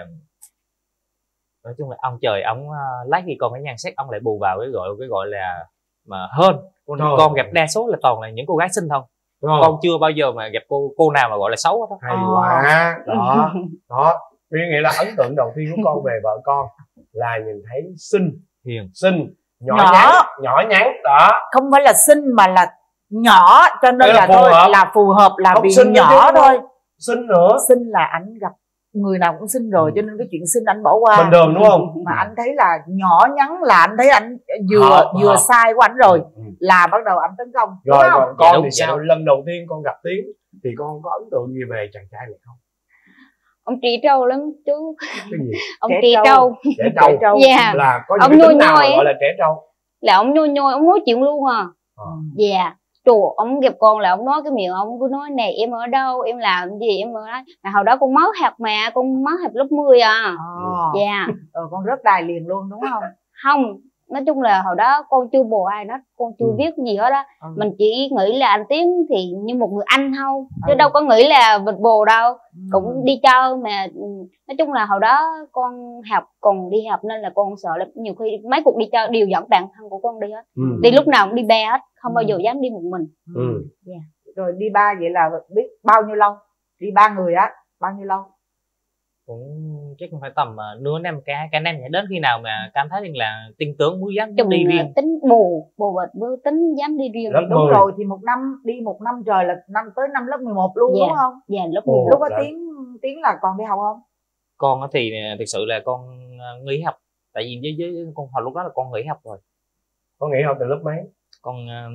nói chung là ông trời ông uh, lấy khi con cái nhan sắc ông lại bù vào cái gọi cái gọi là mà hơn con, Rồi. con gặp đa số là toàn là những cô gái xinh thôi. Rồi. Con chưa bao giờ mà gặp cô cô nào mà gọi là xấu hết á. Hay Ờ. quá. Đó. Đó. Vì nghĩa là ấn tượng đầu tiên của con về vợ con là nhìn thấy xinh, Hiền. xinh, nhỏ, Nhỏ. nhắn, nhỏ nhắn đó. Không phải là xinh mà là nhỏ, cho nên Đây là là phù thôi hợp. là phù hợp, là Không vì xinh nữa nhỏ chứ, đúng thôi. không? Xinh nữa. Xinh là anh gặp người nào cũng xinh rồi, Ừ. cho nên cái chuyện xinh anh bỏ qua. Bình thường đúng không? Mà anh thấy là nhỏ nhắn là anh thấy anh vừa Hợp, vừa hợp. sai của anh rồi, Ừ. là bắt đầu anh tấn công. Rồi đúng không? còn con Dạ đúng, thì dạ sao? đúng. Lần đầu tiên con gặp Tiến thì con có ấn tượng gì về chàng trai này không? ông trị trâu lắm chú. Cái gì? Ông Trẻ trị trâu. trâu. Trẻ trâu. Dạ. Là có Ông những cái tính nhôi nào nhôi mà ấy. gọi là trẻ trâu? Là ông nhôi nhôi, ông nói chuyện luôn à. Ờ. Dạ. Chù, ông gặp con là ông nói cái miệng ông cứ nói này em ở đâu, em làm gì, em ở đó. Mà hồi đó con mới học mà, con mới học lớp mười à. À. Dạ. Rồi con rớt đài liền luôn đúng không? Không, nói chung là hồi đó con chưa bồ ai đó, con chưa Ừ. biết cái gì hết đó. Ừ. Mình chỉ nghĩ là anh Tiến thì như một người anh thôi, chứ Ừ. đâu có nghĩ là vịt bồ đâu. Ừ. Cũng đi chơi mà, ừ, nói chung là hồi đó con học, còn đi học nên là con sợ lắm. Nhiều khi mấy cuộc đi chơi đều dẫn bạn thân của con đi hết. Ừ. Đi lúc nào cũng đi ba hết, không bao Ừ. giờ dám đi một mình. Ừ. Dạ. Rồi đi ba vậy là biết bao nhiêu lâu? Đi ba người á, bao nhiêu lâu? Cũng chắc cũng phải tầm uh, nửa năm cả cả năm vậy, đến khi nào mà cảm thấy rằng là tin tưởng mới dám Chùm đi là riêng. tính bồ, bồ bịch mới tính dám đi riêng. Lớp Đúng mười. rồi, thì một năm đi một năm trời là năm tới năm lớp mười một luôn Dạ. đúng không? Dạ, lúc Ồ. mười. Lúc đó Là- Tiến Tiến là còn đi học không? Con á thì uh, thực sự là con uh, nghỉ học, tại vì với, với con hồi lúc đó là con nghỉ học rồi. Con nghĩ học từ lớp mấy? Con uh,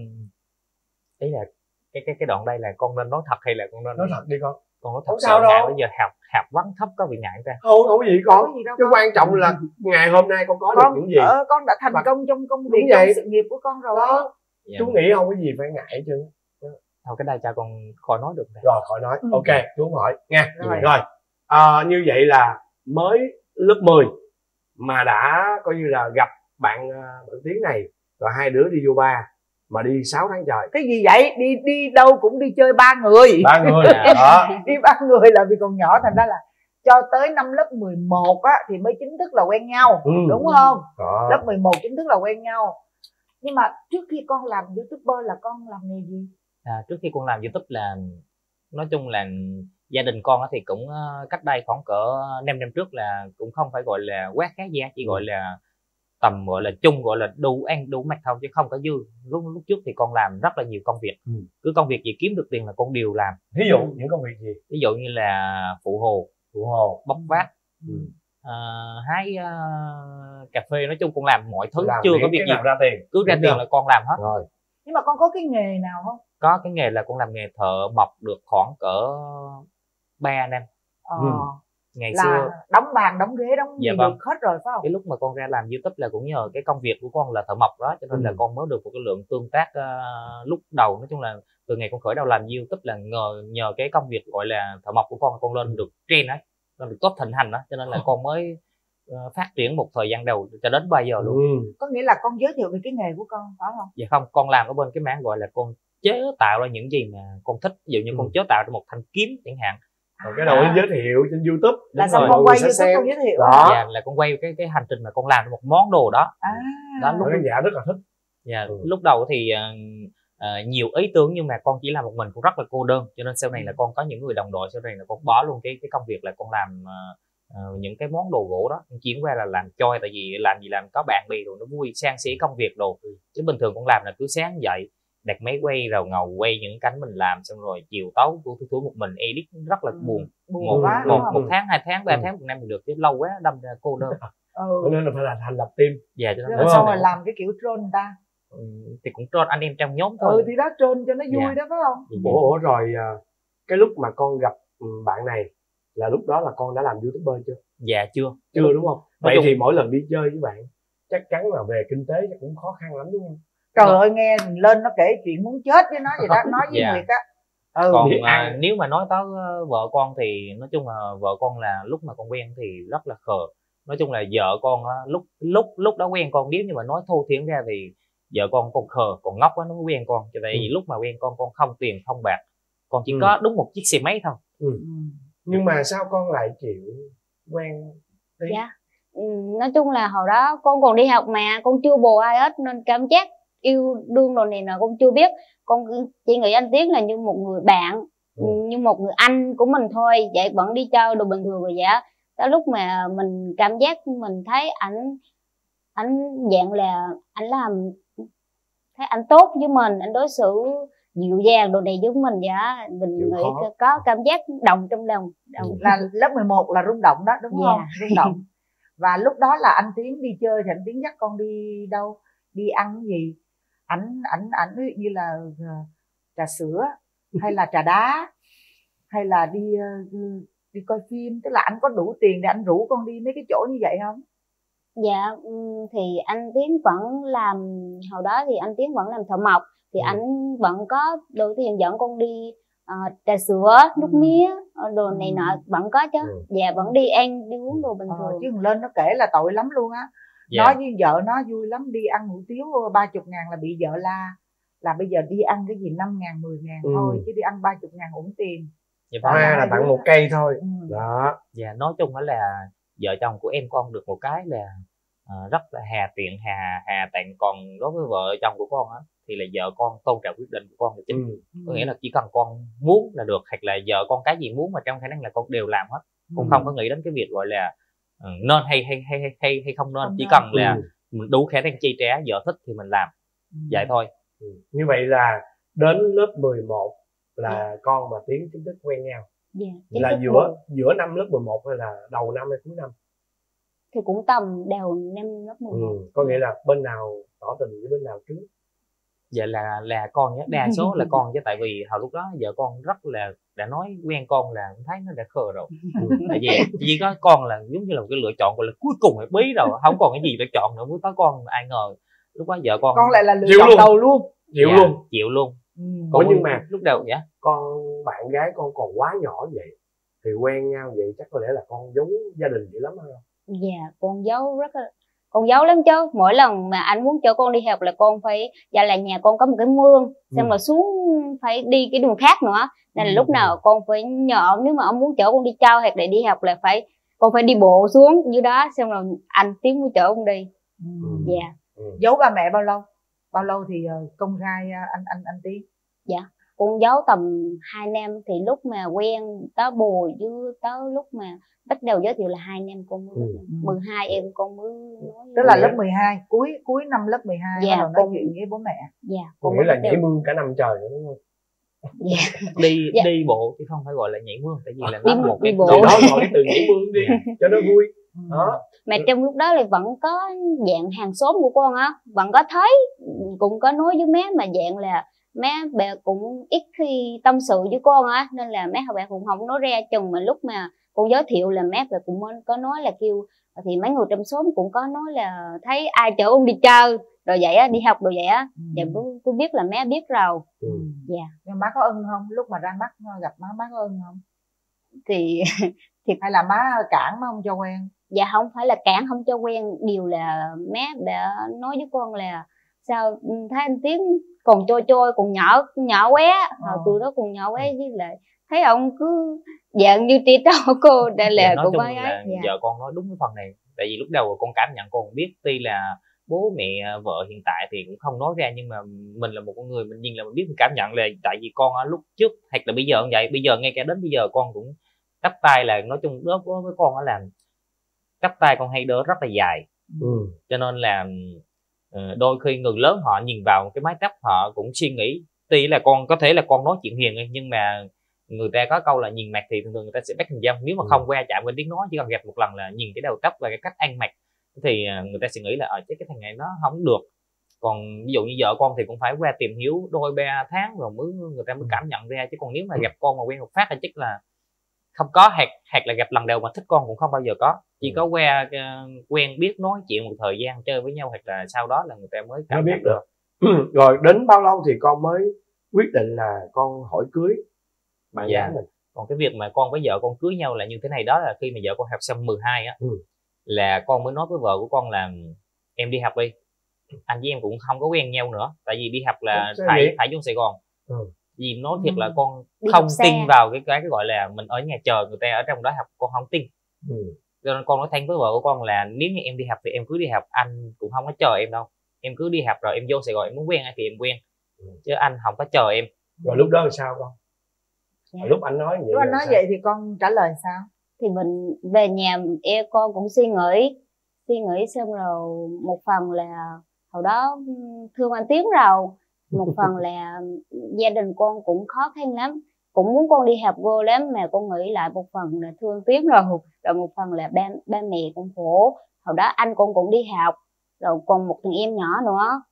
ý là cái cái cái đoạn đây là con nên nói thật hay là con nên Nói thật đi con. con nói thật Không sợ sao đâu. ngại bây giờ học học vắng thấp có bị ngại ta. Không, không có gì con. Có gì đâu Cái con. quan trọng là ngày hôm nay con có Con được những gì. ờ, con đã thành Mà- công trong công Đúng việc, trong vậy. sự nghiệp của con rồi. Đó. Dạ. Chú nghĩ không có gì phải ngại chứ. Thôi cái đây cho con khỏi nói được nè. Rồi khỏi nói. Ừ. Ok, chú không hỏi nha. Rồi. Rồi. À, như vậy là mới lớp mười mà đã coi như là gặp bạn uh, bạn Tiến này, rồi hai đứa đi vô ba mà đi sáu tháng trời. Cái gì vậy? Đi đi đâu cũng đi chơi ba người. Ba người đó. Đi ba người là vì còn nhỏ, thành ra là cho tới năm lớp mười một á thì mới chính thức là quen nhau. Ừ. Đúng không? Đó. Lớp mười một chính thức là quen nhau. Nhưng mà trước khi con làm YouTuber là con làm nghề gì? À, trước khi con làm YouTube là nói chung là gia đình con á thì cũng uh, cách đây khoảng cỡ năm năm trước là cũng không phải gọi là quá khá giả, chỉ gọi là tầm gọi là chung, gọi là đủ ăn đủ mặc thôi chứ không có dư. Lúc lúc trước thì con làm rất là nhiều công việc, Ừ. cứ công việc gì kiếm được tiền là con đều làm. Ví dụ những công việc gì? Ví dụ như là phụ hồ, Phụ hồ, bóc vác, ừ. à, hái à, cà phê, nói chung con làm mọi thứ, Làm chưa có miễn việc cái gì nào ra tiền. cứ ra Đúng tiền chưa? là con làm hết. Rồi. Nhưng mà con có cái nghề nào không? Có cái nghề là con làm nghề thợ mộc được khoảng cỡ ba năm. Ờ, Ừ. Ngày là xưa đóng bàn, đóng ghế, đóng Dạ gì vâng. được hết rồi phải không? cái lúc mà con ra làm YouTube là cũng nhờ cái công việc của con là thợ mộc đó, cho nên Ừ. là con mới được một cái lượng tương tác uh, lúc đầu. Nói chung là từ ngày con khởi đầu làm YouTube là nhờ nhờ cái công việc gọi là thợ mộc của con con lên được trend ấy, lên được tốt thịnh hành đó, cho nên là con mới uh, phát triển một thời gian đầu cho đến bây giờ luôn. Ừ. Có nghĩa là con giới thiệu về cái nghề của con phải không? Dạ không, con làm ở bên cái mảng gọi là con chế tạo ra những gì mà con thích, ví dụ như Ừ. con chế tạo ra một thanh kiếm chẳng hạn. Còn cái đầu À. giới thiệu trên YouTube Là Đúng xong rồi. con quay Mọi người YouTube sẽ xem. con giới thiệu. Đó. Dạ, là con quay cái cái hành trình mà con làm ra một món đồ đó. À. Đó, lúc khán giả rất là thích. Dạ, Ừ. lúc đầu thì uh, uh, nhiều ý tưởng nhưng mà con chỉ làm một mình cũng rất là cô đơn, cho nên sau này là con có những người đồng đội, sau này là con bỏ luôn cái cái công việc là con làm uh, uh, những cái món đồ gỗ đó, con chuyển qua là làm choi, tại vì làm gì làm có bạn bè rồi nó vui, san sẻ công việc đồ. Chứ bình thường con làm là cứ sáng dậy đặt máy quay rồi ngầu quay những cánh mình làm, xong rồi chiều tối của thứ một mình edit, rất là Ừ. buồn. Buồn một quá, một, đúng không? một tháng, hai tháng, ba Ừ. tháng, một năm thì được, chứ lâu quá đâm ra cô đơn. Ừ. Cho nên là phải là thành lập team. Dạ, cho nên Rồi là xong sau rồi này làm cái kiểu troll người ta. ừ, thì cũng cho anh em trong nhóm thôi. Ừ thì đó, troll cho nó vui Dạ. đó phải không? Dạ. Ủa, ủa rồi à, cái lúc mà con gặp ừ, bạn này là lúc đó là con đã làm YouTuber chưa? Dạ chưa. Chưa đúng không? Nói Vậy chung- thì mỗi lần đi chơi với bạn chắc chắn là về kinh tế chắc cũng khó khăn lắm đúng không? Trời ơi, nghe lên nó kể chuyện muốn chết với nó vậy đó, nói với Dạ. Nguyệt á. Ừ. Còn Biết à, ăn. nếu mà nói tới ờ, vợ con thì nói chung là vợ con là lúc mà con quen thì rất là khờ. Nói chung là vợ con á, lúc lúc lúc đó quen con, nếu như mà nói thô thiển ra thì vợ con còn khờ, còn ngốc quá nó mới quen con. Cho tại vì Ừ. lúc mà quen con con không tiền không bạc, con chỉ Ừ. có đúng một chiếc xe máy thôi. Ừ. Nhưng mà sao con lại chịu quen Tiến? Dạ. Ừ, nói chung là hồi đó con còn đi học mà con chưa bồ ai hết, nên cảm giác yêu đương đồ này nọ con chưa biết. Con cứ chỉ nghĩ anh Tiến là như một người bạn, Ừ. như một người anh của mình thôi, vậy vẫn đi chơi đồ bình thường rồi vậy á. Tới lúc mà mình cảm giác mình thấy ảnh ảnh dạng là ảnh làm, thấy anh tốt với mình, anh đối xử dịu dàng đồ này với mình vậy á, mình Chịu nghĩ khó. có cảm giác đồng trong lòng. Đồng. Ừ. Là lớp mười một là rung động đó đúng Dạ. không? Rung động. Và lúc đó là anh Tiến đi chơi thì anh Tiến dắt con đi đâu? Đi ăn cái gì? Ảnh ảnh ảnh ví dụ như là ờ, trà sữa hay là trà đá hay là đi uh, đi coi phim, tức là anh có đủ tiền để anh rủ con đi mấy cái chỗ như vậy không? Dạ ừm, thì anh Tiến vẫn làm, hồi đó thì anh Tiến vẫn làm thợ mộc, thì Ừ. anh vẫn có đủ tiền dẫn con đi ờ, trà sữa, nước Ừ. mía, ờ, đồ này Ừ. nọ vẫn có chứ. Ừ. Dạ vẫn đi ăn đi uống đồ bình Ờ, thường. chứ thằng lên nó kể là tội lắm luôn á. Dạ. Nói với vợ nó vui lắm, đi ăn hủ tiếu ba chục ngàn là bị vợ la, là bây giờ đi ăn cái gì năm ngàn mười ngàn Ừ. thôi, chứ đi ăn ba chục ngàn uổng tiền. Dạ, Đó vâng. Hoa là là hai tặng đứa một đó. cây thôi. Ừ. Đó. Dạ, nói chung đó là vợ chồng của em con được một cái là ờ, rất là hà tiện hà hà tặng. Còn đối với vợ chồng của con á thì là vợ con tôn trọng quyết định của con là chính. Ừ. Có nghĩa là chỉ cần con muốn là được, hoặc là vợ con cái gì muốn mà trong khả năng là con đều làm hết, cũng Ừ. không có nghĩ đến cái việc gọi là ừ, nên hay hay hay hay hay, hay không nên. Không Chỉ nên. cần là Ừ. mình đủ khả năng chi trả, vợ thích thì mình làm, Ừ. vậy thôi. Ừ. Như vậy là đến lớp mười một là con và Tiến chính thức quen nhau. Dạ, chính Là thức giữa luôn. giữa năm lớp mười một hay là đầu năm hay cuối năm? Thì cũng tầm đầu năm lớp mười một. Ừ. Có nghĩa là bên nào tỏ tình với bên nào trước? Vậy là là con nhé, đa số là con chứ, tại vì hồi lúc đó vợ con rất là đã nói quen con là thấy nó đã khờ rồi. Ừ. Tại vì chỉ có con là giống như là một cái lựa chọn gọi là cuối cùng, hay bí rồi, không còn cái gì để chọn nữa. Mới tới con ai ngờ lúc đó vợ con Con lại là lựa Chịu chọn luôn. đầu luôn. Chịu dạ, luôn. chịu luôn. Ừ. Ủa nhưng mà lúc đầu dạ con bạn gái con còn quá nhỏ vậy thì quen nhau vậy, chắc có lẽ là con giấu gia đình dữ lắm không? Dạ, con giấu rất là con giấu lắm chứ. Mỗi lần mà anh muốn chở con đi học là con phải, dạ là nhà con có một cái mương, xong Ừ. rồi xuống phải đi cái đường khác nữa, nên là Ừ. lúc nào con phải nhờ ông, nếu mà ông muốn chở con đi chơi hoặc là đi học là phải con phải đi bộ xuống dưới đó, xong rồi anh Tiến mới chở con đi. Ừ. Dạ. Ừ. Giấu ba mẹ bao lâu? Bao lâu thì ờ, công khai ờ, anh anh anh Tiến? Con giấu tầm hai năm, thì lúc mà quen tới bồ với tới lúc mà bắt đầu giới thiệu là hai năm con mới Ừ. mười hai em con mới nói. Tức là Nghĩa- lớp mười hai, cuối cuối năm lớp mười hai Dạ, bắt đầu nói con- chuyện với bố mẹ. Dạ, Có con nghĩa mới là bắt nhảy đầu. mương cả năm trời nữa đúng không? Dạ. đi Dạ. đi bộ chứ không phải gọi là nhảy mương, tại vì là Đi- nó là một đi cái bộ. Thì đó gọi cái từ nhảy mương đi cho nó vui. Ừ. Đó. Mà trong lúc đó là vẫn có dạng hàng xóm của con á, vẫn có thấy, cũng có nói với má, mà dạng là má bà cũng ít khi tâm sự với con á, nên là má bà cũng không nói ra. Chừng mà lúc mà con giới thiệu là má bà cũng có nói là kêu, thì mấy người trong xóm cũng có nói là thấy ai chở con đi chơi rồi vậy á, đi học rồi vậy á. Ừ. Dạ tôi biết là má biết rồi. Ừ. Dạ. Nhưng má có ưng không? Lúc mà ra mắt gặp má, má có ưng không? Thì Hay là má cản má không cho quen? dạ không phải là cản không cho quen, điều là má bà nói với con là sao thấy anh Tiến còn trôi trôi, còn nhỏ nhỏ quá, hồi Ờ. từ đó còn nhỏ quá, với lại thấy ông cứ dạng như trẻ trâu cô, đây là Dạ, nói cũng chung phải là ấy. Dạ. vợ con nói đúng cái phần này. Tại vì lúc đầu con cảm nhận con biết, tuy là bố mẹ vợ hiện tại thì cũng không nói ra, nhưng mà mình là một con người, mình nhìn là mình biết, mình cảm nhận là tại vì con ở lúc trước hoặc là bây giờ cũng vậy. Bây giờ ngay cả đến bây giờ con cũng cắp tay, là nói chung đối với con đó là cắp tay con hay đỡ rất là dài. Ừ. Cho nên là ờ, đôi khi người lớn họ nhìn vào cái mái tóc họ cũng suy nghĩ, tuy là con có thể là con nói chuyện hiền nhưng mà người ta có câu là nhìn mặt thì thường thường người ta sẽ bắt hình dong. Nếu mà không qua chạm với tiếng nói, chỉ cần gặp một lần là nhìn cái đầu tóc và cái cách ăn mặc thì người ta sẽ nghĩ là ở chắc cái thằng này nó không được. Còn ví dụ như vợ con thì cũng phải qua tìm hiểu đôi ba tháng rồi mới người ta mới cảm nhận ra. Chứ còn nếu mà gặp con mà quen một phát là chắc là không có, hạt hạt là gặp lần đầu mà thích con cũng không bao giờ có. Chỉ có qua quen biết nói chuyện một thời gian chơi với nhau, hoặc là sau đó là người ta mới cảm Mới nhận biết được. được. Rồi đến bao lâu thì con mới quyết định là con hỏi cưới bạn Dạ. gái mình? Còn cái việc mà con với vợ con cưới nhau là như thế này, đó là khi mà vợ con học xong mười hai á, Ừ. là con mới nói với vợ của con là em đi học đi, anh với em cũng không có quen nhau nữa. Tại vì đi học là Sao phải vậy? phải vô Sài Gòn. Ừ. Vì nói thiệt là Ừ. con Đi không học xa. tin vào cái cái cái gọi là mình ở nhà chờ người ta ở trong đó học, con không tin. Ừ. Cho nên con nói thẳng với vợ của con là nếu như em đi học thì em cứ đi học, anh cũng không có chờ em đâu. Em cứ đi học rồi em vô Sài Gòn em muốn quen ai thì em quen, Ừ. chứ anh không có chờ em. Rồi lúc đó là sao con? Dạ. Lúc anh nói vậy Lúc anh là nói sao? vậy thì con trả lời sao? Thì mình về nhà em con cũng suy nghĩ suy nghĩ xong rồi một phần là hồi đó thương anh Tiến rồi, một phần là gia đình con cũng khó khăn lắm, cũng muốn con đi học vô lắm, mà con nghĩ lại một phần là thương Tiến rồi, rồi một phần là ba ba mẹ con khổ. Hồi đó anh con cũng đi học, rồi còn một thằng em nhỏ nữa,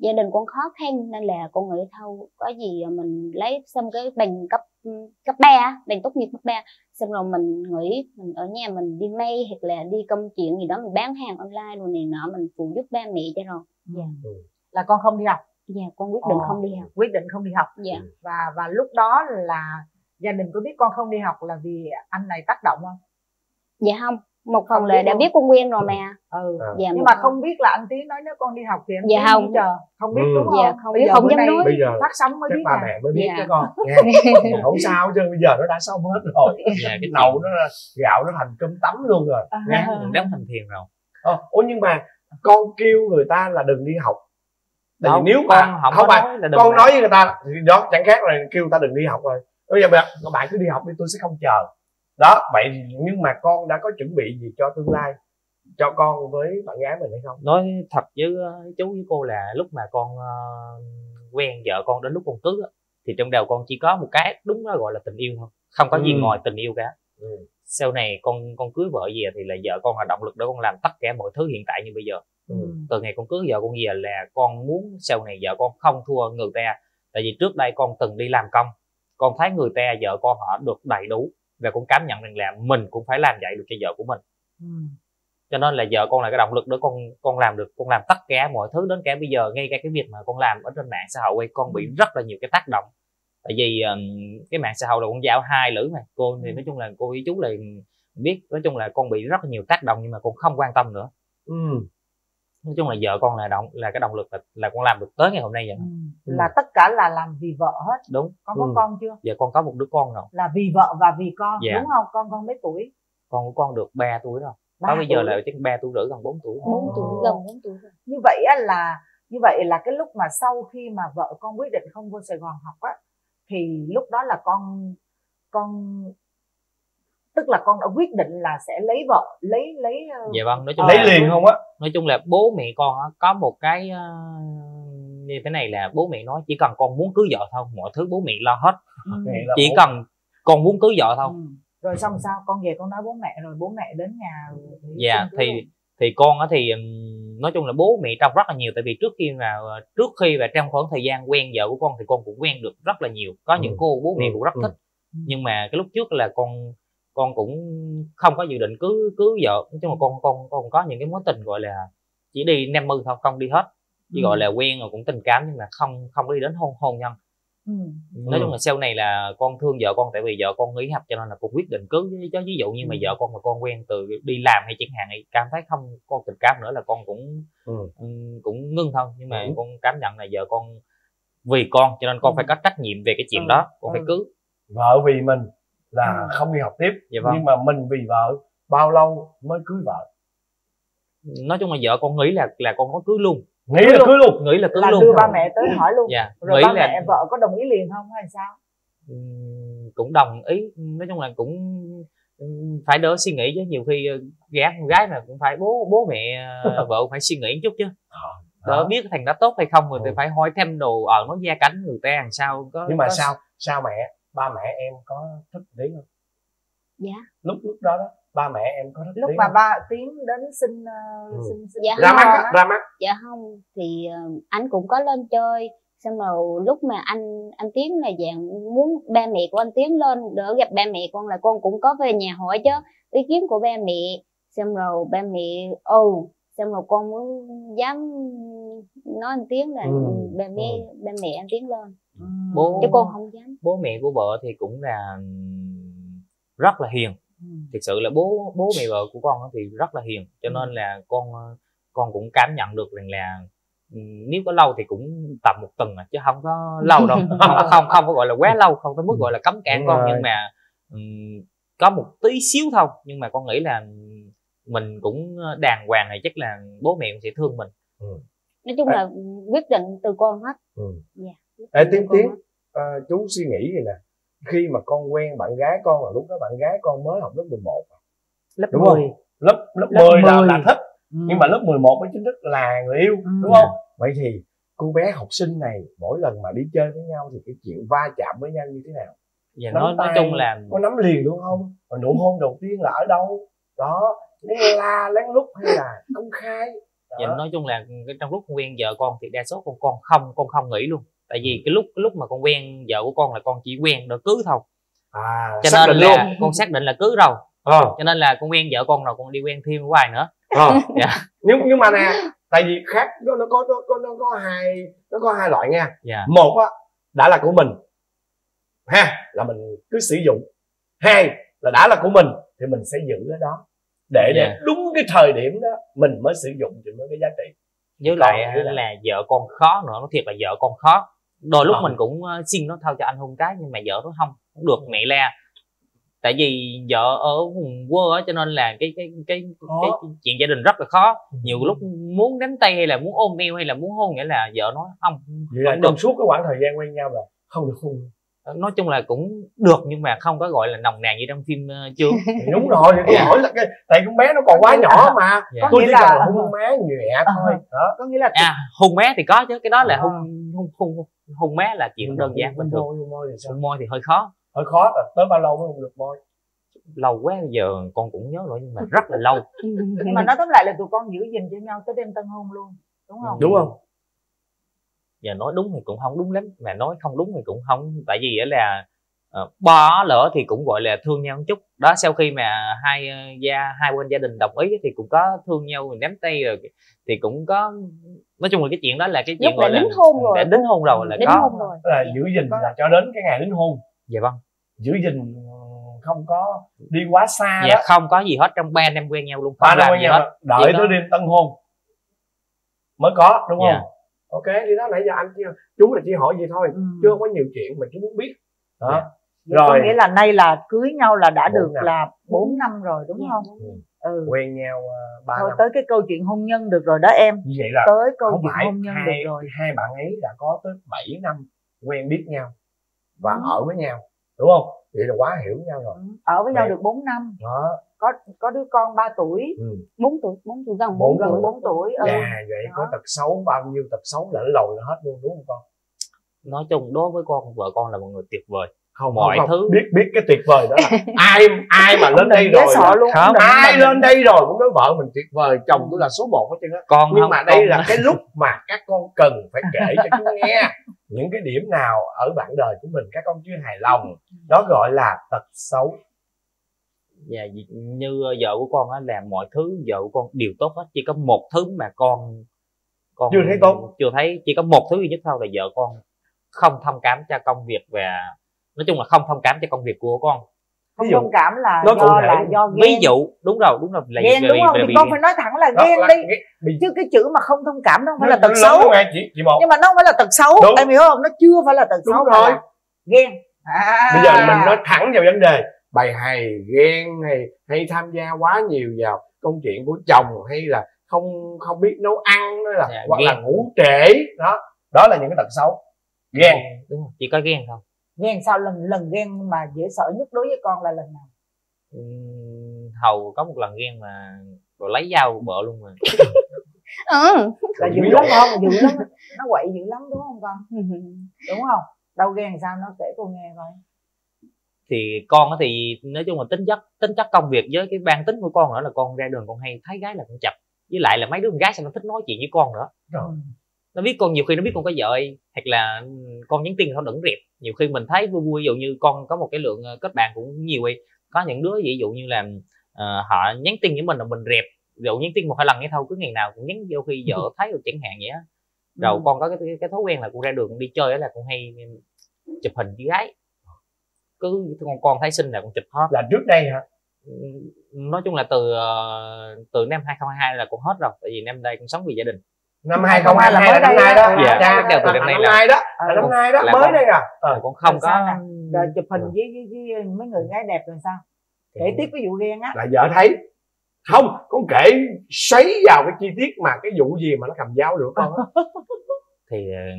gia đình con khó khăn nên là con nghĩ thôi có gì mình lấy xong cái bằng cấp cấp ba, bằng tốt nghiệp cấp ba, xong rồi mình nghĩ mình ở nhà mình đi may hoặc là đi công chuyện gì đó, mình bán hàng online rồi này nọ, mình phụ giúp ba mẹ cho rồi. Dạ. Ừ. Là con không đi học? Dạ, con quyết định Ồ, không đi học. Quyết định không đi học. Dạ. Và và lúc đó là gia đình có biết con không đi học là vì anh này tác động không? Dạ không, một phần Không là biết đã luôn. biết con quen rồi mà. Ừ. Dạ, Nhưng một mà phần. không biết là anh Tiến nói nếu con đi học thì anh Dạ Tiến không. đi chờ. Không biết Ừ. đúng không? Dạ không, Bây giờ không bữa dám nay nói. Bây giờ phát sóng mới chắc biết ba à. mẹ mới biết Dạ. chứ con nghe. Không sao chứ bây giờ nó đã xong hết rồi. Dạ, cái Nầu nó gạo nó thành cơm tấm luôn rồi. À. ráng mình đóng thành thiền rồi. Ờ, ủa nhưng mà con kêu người ta là đừng đi học. Tại vì Đâu, nếu con mà không không có phải nói là đừng con làm. nói với người ta thì đó chẳng khác là kêu người ta đừng đi học rồi. Bây giờ bạn bạn cứ đi học đi, tôi sẽ không chờ. Đó, vậy nhưng mà con đã có chuẩn bị gì cho tương lai cho con với bạn gái mình hay không? Nói thật với uh, chú với cô là lúc mà con uh, quen vợ con đến lúc con cưới á, thì trong đầu con chỉ có một cái đúng nó gọi là tình yêu thôi, không có Ừ. gì ngoài tình yêu cả. Ừ. Sau này con con cưới vợ về thì là vợ con là động lực để con làm tất cả mọi thứ hiện tại như bây giờ. Ừ. Từ ngày con cưới vợ con về là con muốn sau này vợ con không thua người ta, tại vì trước đây con từng đi làm công, con thấy người ta vợ con họ được đầy đủ và con cảm nhận rằng là mình cũng phải làm vậy được cho vợ của mình. Ừ. Cho nên là vợ con là cái động lực để con con làm được, con làm tất cả mọi thứ đến cả bây giờ, ngay cả cái việc mà con làm ở trên mạng xã hội con bị rất là nhiều cái tác động. Tại vì um, cái mạng xã hội là con dao hai lưỡi mà cô thì nói chung là cô với chú là biết, nói chung là con bị rất là nhiều tác động nhưng mà con không quan tâm nữa. Ừ. Nói chung là vợ con là động là cái động lực là, là con làm được tới ngày hôm nay vậy. Ừ. Là tất cả là làm vì vợ hết. Đúng. Con có Ừ. con chưa? Giờ con có một đứa con rồi. Là vì vợ và vì con, Dạ. đúng không? Con con mấy tuổi? Con của con được ba tuổi rồi. Ba Đó bây giờ tuổi. là chắc ba tuổi rưỡi gần bốn tuổi. Bốn tuổi, gần bốn tuổi rồi. Như vậy á là như vậy là cái lúc mà sau khi mà vợ con quyết định không vô Sài Gòn học á, thì lúc đó là con con tức là con đã quyết định là sẽ lấy vợ, lấy lấy uh, Dạ vâng, nói chung Lấy là liền không á? nói chung là bố mẹ con á, có một cái uh, như thế này là bố mẹ nói chỉ cần con muốn cưới vợ thôi, mọi thứ bố mẹ lo hết. Ừ. Vậy là Chỉ bố- cần con muốn cưới vợ thôi. Ừ. Rồi xong sao con về con nói bố mẹ, rồi bố mẹ đến nhà rồi Dạ xin cưới thì luôn. thì con á thì um, nói chung là bố mẹ trong rất là nhiều, tại vì trước khi mà trước khi và trong khoảng thời gian quen vợ của con thì con cũng quen được rất là nhiều, có những Ừ. cô bố mẹ Ừ. cũng rất Ừ. thích. Nhưng mà cái lúc trước là con con cũng không có dự định cưới cưới vợ, nói chung là con con con có những cái mối tình gọi là chỉ đi năm mươi thôi, không đi hết, chỉ Ừ. gọi là quen rồi cũng tình cảm nhưng mà không không đi đến hôn hôn nhân. Ừ. Nói chung là sau này là con thương vợ con, tại vì vợ con nghỉ học cho nên là con quyết định cưới. Cho ví dụ như mà Ừ. vợ con mà con quen từ đi làm hay chẳng hạn thì cảm thấy không con tình cảm nữa là con cũng Ừ. ừm, cũng ngưng thôi. Nhưng mà Ừ. con cảm nhận là vợ con vì con cho nên con Ừ. phải có trách nhiệm về cái chuyện Ừ. đó, con Ừ. phải cưới. Vợ vì mình là Ừ. không đi học tiếp. Dạ vâng. Nhưng mà mình vì vợ bao lâu mới cưới vợ? Nói chung là vợ con nghĩ là là con có cưới luôn, Nghĩ là cưới luôn. nghĩ là cưới Là luôn. đưa ba mẹ tới hỏi luôn. Dạ, Rồi nghĩ ba là mẹ vợ có đồng ý liền không hay sao? ừm, cũng đồng ý. Nói chung là cũng ừm, phải đỡ suy nghĩ chứ, nhiều khi ờ, gái con gái mà cũng phải bố bố mẹ ờ, vợ cũng phải suy nghĩ một chút chứ, đỡ Đó. biết cái thằng đó tốt hay không rồi Ừ. thì phải hỏi thêm đồ ở nó gia cảnh người ta làm sao có. Nhưng mà có... sao sao mẹ ba mẹ em có thích Tiến không? Dạ. Lúc lúc đó đó ba mẹ em có thích Lúc Tiến mà không? ba Tiến đến xin uh, Ừ. xin, xin Dạ Ra không. mắt á, ra mắt. Dạ không, thì uh, anh cũng có lên chơi, xong rồi lúc mà anh anh Tiến là dạng muốn ba mẹ của anh Tiến lên đỡ gặp ba mẹ con, là con cũng có về nhà hỏi chứ ý kiến của ba mẹ, xong rồi ba mẹ ừ xong rồi con mới dám nói anh Tiến là Ừ. ba mẹ Ừ. ba mẹ anh Tiến lên, Bố chứ con không dám. bố mẹ của vợ thì cũng là ừm, rất là hiền. Ừ. Thực sự là bố bố mẹ vợ của con á thì rất là hiền, cho nên là con ờ, con cũng cảm nhận được rằng là ừm, nếu có lâu thì cũng tầm một tuần à, chứ không có lâu đâu. không không không có gọi là quá lâu, không tới mức gọi là cấm cản Đúng con, rồi. nhưng mà ừm, có một tí xíu thôi. Nhưng mà con nghĩ là mình cũng đàng hoàng thì chắc là bố mẹ cũng sẽ thương mình. Nói chung là quyết định từ con hết. Ừ. Dạ, quyết Ê định Tiến từ con Tiến, hết. ờ, chú suy nghĩ vậy nè, khi mà con quen bạn gái con là lúc đó bạn gái con mới học lớp mười một, Lớp đúng mười. không? Lớp lớp, Lớp mười là, mười. là thích, Ừ. nhưng mà lớp mười một mới chính thức là người yêu, Ừ. đúng không? Vậy thì cô bé học sinh này mỗi lần mà đi chơi với nhau thì cái chuyện va chạm với nhau như thế nào? Và Nắm nói nói tay, chung là có nắm liền luôn không? Và nụ hôn đầu tiên là ở đâu? Đó, lén la lén lút hay là công khai? Vậy nói chung là cái trong lúc con quen vợ con thì đa số con con không con không nghĩ luôn, tại vì cái lúc cái lúc mà con quen vợ của con là con chỉ quen để cưới thôi, à, cho nên là luôn. Con xác định là cưới rồi, à. Cho nên là con quen vợ con rồi con đi quen thêm hoài nữa. À. Dạ. nhưng nhưng mà nè, tại vì khác nó nó có nó có nó có hai nó có hai loại nha. Dạ. Một á đã là của mình ha, là mình cứ sử dụng. Hai là đã là của mình thì mình sẽ giữ ở đó để để yeah. đúng cái thời điểm đó mình mới sử dụng thì mới có giá trị. Với lại là, là vợ con khó nữa, nó thiệt là vợ con khó. Đôi lúc à. mình cũng xin nó thôi cho anh hôn cái, nhưng mà vợ nó không không được mẹ le. Tại vì vợ ở vùng quê á, cho nên là cái cái cái, cái cái chuyện gia đình rất là khó. Nhiều lúc muốn đánh tay hay là muốn ôm eo hay là muốn hôn, nghĩa là vợ nói không. Vậy là trong suốt cái khoảng thời gian quen nhau là không được hôn. Nói chung là cũng được nhưng mà không có gọi là nồng nàn như trong phim uh, Chương. Đúng rồi, tôi hỏi là cái tại con bé nó còn quá nhỏ mà. Dạ. Tôi chỉ là... cần là hôn má nhẹ thôi. Đó. Có nghĩa là à, hôn má thì có chứ, cái đó là hôn hôn hôn hôn má là chuyện đơn giản bình thường. Hôn môi thì sao? Hôn môi thì hơi khó. Hơi khó là tới bao lâu mới hôn được môi? Lâu quá giờ con cũng nhớ rồi, nhưng mà rất là lâu. Nhưng mà nói tóm lại là tụi con giữ gìn cho nhau tới đêm tân hôn luôn, đúng không? Đúng không? Giờ nói đúng thì cũng không đúng lắm, mà nói không đúng thì cũng không, tại vì là uh, bo lỡ thì cũng gọi là thương nhau một chút đó. Sau khi mà hai uh, gia hai bên gia đình đồng ý thì cũng có thương nhau, mình nắm tay rồi thì cũng có, nói chung là cái chuyện đó là cái chuyện lúc gọi là đính hôn rồi, để đính hôn rồi là đính có hôn rồi. Là giữ gìn là cho đến cái ngày đính hôn. Dạ vâng, giữ gìn không có đi quá xa. Dạ đó. Không có gì hết, trong ba năm quen nhau luôn, ba năm quen nhau hết. Đợi tới đêm tân hôn mới có, đúng dạ. không? Ok, thì đó nãy giờ anh chưa, chú là chỉ hỏi gì thôi, ừ. chứ không có nhiều chuyện mà chú muốn biết. Đó. Yeah. Rồi. Có nghĩa là nay là cưới nhau là đã được năm. Là bốn năm rồi đúng yeah. không? Ừ. Ừ. Quen nhau uh, ba thôi năm. Tới cái câu chuyện hôn nhân được rồi đó em. Như vậy là tới câu không chuyện phải hôn nhân hai, được rồi. Hai bạn ấy đã có tới bảy năm quen biết nhau và ừ. ở với nhau, đúng không? Vậy là quá hiểu nhau rồi. Ừ. Ở với Vậy. nhau được bốn năm. Đó. Có có đứa con ba tuổi, bốn tuổi, bốn tuổi gần bốn tuổi, bốn tuổi. Ừ. À, vậy đó. Có tật xấu bao nhiêu tật xấu lẫn lồi là hết luôn, đúng không con? Nói chung đối với con, vợ con là một người tuyệt vời. Không, mọi không, thứ biết biết cái tuyệt vời đó là ai ai mà lên đây rồi sợ luôn, không, ai lên đây rồi cũng nói vợ mình tuyệt vời, chồng tôi là số một hết trơn á. Con nhưng không, mà đây con... là cái lúc mà các con cần phải kể cho chú nghe những cái điểm nào ở bạn đời của mình các con chưa hài lòng, đó gọi là tật xấu. Dạ, như vợ của con á, làm mọi thứ vợ của con đều tốt hết, chỉ có một thứ mà con con chưa thấy tốt, chưa thấy chỉ có một thứ duy nhất thôi là vợ con không thông cảm cho công việc, và nói chung là không thông cảm cho công việc của con. Không thông cảm là do là do ghen. Ví dụ đúng rồi, đúng rồi là ghen đúng không? Thì con phải nói thẳng là ghen đi, chứ cái chữ mà không thông cảm nó không phải là tật xấu, nhưng mà nó không phải là tật xấu, em hiểu không? Nó chưa phải là tật xấu rồi, ghen. Bây giờ mình nói thẳng vào vấn đề, bày hay ghen hay hay tham gia quá nhiều vào công chuyện của chồng, hay là không không biết nấu ăn, là dạ, hoặc ghen. Là ngủ trễ đó, đó là những cái tật xấu. Ghen, đúng rồi, chỉ có ghen thôi. Ghen sao? lần lần ghen mà dễ sợ nhất đối với con là lần nào? Uhm, hầu có một lần ghen mà rồi lấy dao bợ luôn mà. Ừ. Là dữ lắm không? Dữ lắm, nó quậy dữ lắm đúng không con? Đúng không? Đâu ghen sao, nó kể cô nghe coi. Thì con thì nói chung là tính chất tính chất công việc với cái bản tính của con nữa là con ra đường con hay thấy gái là con chập, với lại là mấy đứa con gái sao nó thích nói chuyện với con nữa. Rồi. Nó biết con, nhiều khi nó biết con có vợ hoặc là con nhắn tin nó đừng rẹp, nhiều khi mình thấy vui vui. Ví dụ như con có một cái lượng kết bạn cũng nhiều ấy, có những đứa ví dụ như là uh, họ nhắn tin với mình là mình rẹp, ví dụ nhắn tin một hai lần hay thôi, cứ ngày nào cũng nhắn vô khi vợ thấy được chẳng hạn vậy á. Rồi ừ. con có cái, cái cái thói quen là con ra đường con đi chơi đó là con hay chụp hình với gái, cứ con con thấy xinh là con chụp hết. Là trước đây hả? Nói chung là từ uh, từ năm hai không hai hai là con hết rồi, tại vì năm đây con sống vì gia đình. Năm hai không hai hai là mới đây đó. Dạ, bắt đầu từ năm nay là đó. Là năm nay đó, mới đây à. Ờ, cũng không có. Rồi chụp hình với, với, với mấy người gái đẹp rồi sao? Kể tiếp cái vụ ghen á. Là vợ thấy. Không, con kể xoáy vào cái chi tiết mà cái vụ gì mà nó cầm dao được con á. Thì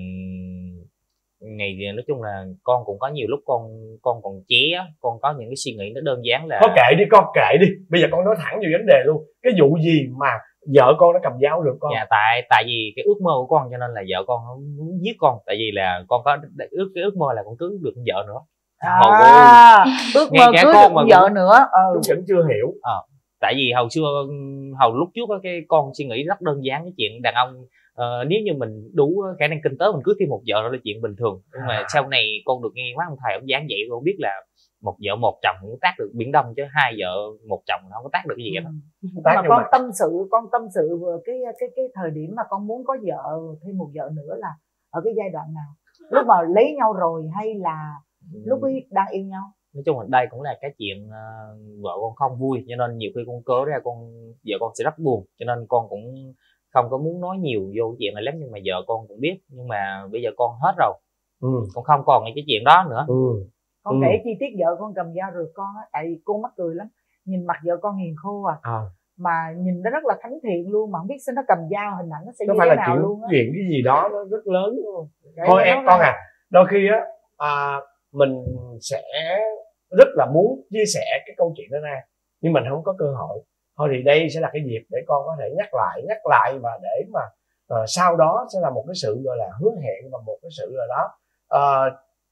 ngày nói chung là con cũng có nhiều lúc con con còn trẻ, con có những cái suy nghĩ nó đơn giản là. Con kệ đi, con kệ đi. Bây giờ con nói thẳng về vấn đề luôn. Cái vụ gì mà vợ con nó cầm dao được con? Dạ, tại tại vì cái ước mơ của con cho nên là vợ con nó muốn giết con, tại vì là con có ước cái ước mơ là con cưới được con vợ nữa. À, ước mơ cưới được con vợ nữa. Ừ. Chú vẫn chưa hiểu. Ờ, tại vì hồi xưa hồi lúc trước á, cái con suy nghĩ rất đơn giản, cái chuyện đàn ông uh, nếu như mình đủ khả năng kinh tế mình cưới thêm một vợ đó là chuyện bình thường. Nhưng mà sau này con được nghe quá ông thầy ông giảng dạy, con biết là một vợ một chồng cũng tác được biển Đông, chứ hai vợ một chồng nó không có tác được cái gì hết. Ừ. mà con mà... tâm sự con tâm sự vừa cái cái cái thời điểm mà con muốn có vợ thêm một vợ nữa là ở cái giai đoạn nào, lúc mà lấy nhau rồi hay là ừ. lúc ấy đang yêu nhau? Nói chung là đây cũng là cái chuyện uh, vợ con không vui, cho nên nhiều khi con cớ ra con vợ con sẽ rất buồn, cho nên con cũng không có muốn nói nhiều vô cái chuyện này lắm. Nhưng mà vợ con cũng biết, nhưng mà bây giờ con hết rồi, ừ. con không còn cái chuyện đó nữa. ừ. Con ừ. kể chi tiết vợ con cầm dao rồi con á, tại vì cô mắc cười lắm, nhìn mặt vợ con hiền khô à, à. mà nhìn nó rất là thánh thiện luôn, mà không biết sao nó cầm dao, hình ảnh nó sẽ nó như phải thế là nào chuyện, luôn á. chuyện cái gì đó nó rất lớn đúng không? Thôi em con à, đôi khi á à, mình sẽ rất là muốn chia sẻ cái câu chuyện đó ra nhưng mình không có cơ hội. Thôi thì đây sẽ là cái dịp để con có thể nhắc lại nhắc lại và để mà uh, sau đó sẽ là một cái sự gọi là hứa hẹn, và một cái sự là đó uh,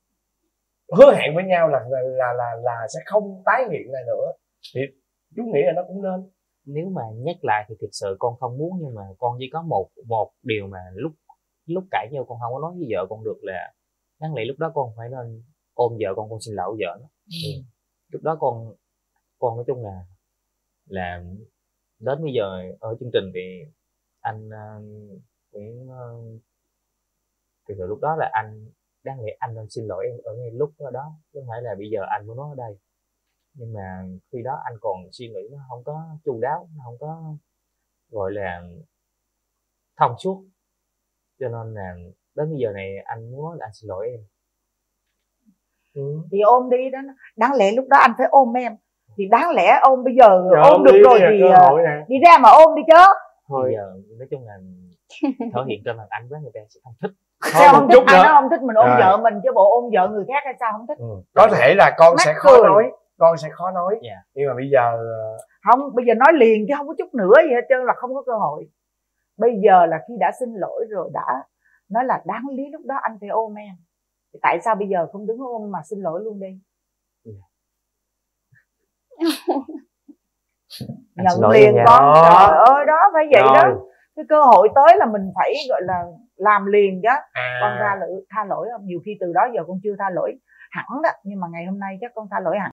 hứa hẹn với nhau là là, là là là sẽ không tái nghiện này nữa. Thì chú nghĩ là nó cũng nên. Nếu mà nhắc lại thì thực sự con không muốn, nhưng mà con chỉ có một một điều mà lúc lúc cãi nhau con không có nói với vợ con được là đáng lẽ lúc đó con phải nên ôm vợ con con xin lỗi vợ nó. Ừ. Lúc đó con con nói chung là là đến bây giờ ở chương trình thì anh uh, cũng uh, thực sự lúc đó là anh đáng lẽ anh nên xin lỗi em ở ngay lúc đó, chứ không phải là bây giờ anh muốn nói ở đây. Nhưng mà khi đó anh còn suy nghĩ nó không có chu đáo, nó không có gọi là thông suốt, cho nên là đến bây giờ này anh muốn nói là anh xin lỗi em. Ừ. Thì ôm đi đó, đáng lẽ lúc đó anh phải ôm em, thì đáng lẽ ôm bây giờ rồi, ôm được rồi thì đi ra mà ôm đi chứ. Thôi bây giờ nói chung là thể hiện trên mặt anh với người ta sẽ không thích. Sao không thích? Ai nó không thích mình ôm vợ mình chứ bộ ôm vợ người khác hay sao không thích? Ừ. Có thể là con Mắc sẽ khó cười. nói con sẽ khó nói yeah. Nhưng mà bây giờ không, bây giờ nói liền chứ không có chút nữa gì hết trơn, là không có cơ hội. Bây giờ là khi đã xin lỗi rồi, đã nói là đáng lý lúc đó anh phải ôm em, thì tại sao bây giờ không đứng ôm mà xin lỗi luôn đi? Yeah. Nhận liền con, trời ơi đó phải vậy rồi. Đó cái cơ hội tới là mình phải gọi là làm liền chứ. À. Con tha lỗi, tha lỗi không? Nhiều khi từ đó giờ con chưa tha lỗi hẳn đó, nhưng mà ngày hôm nay chắc con tha lỗi hẳn.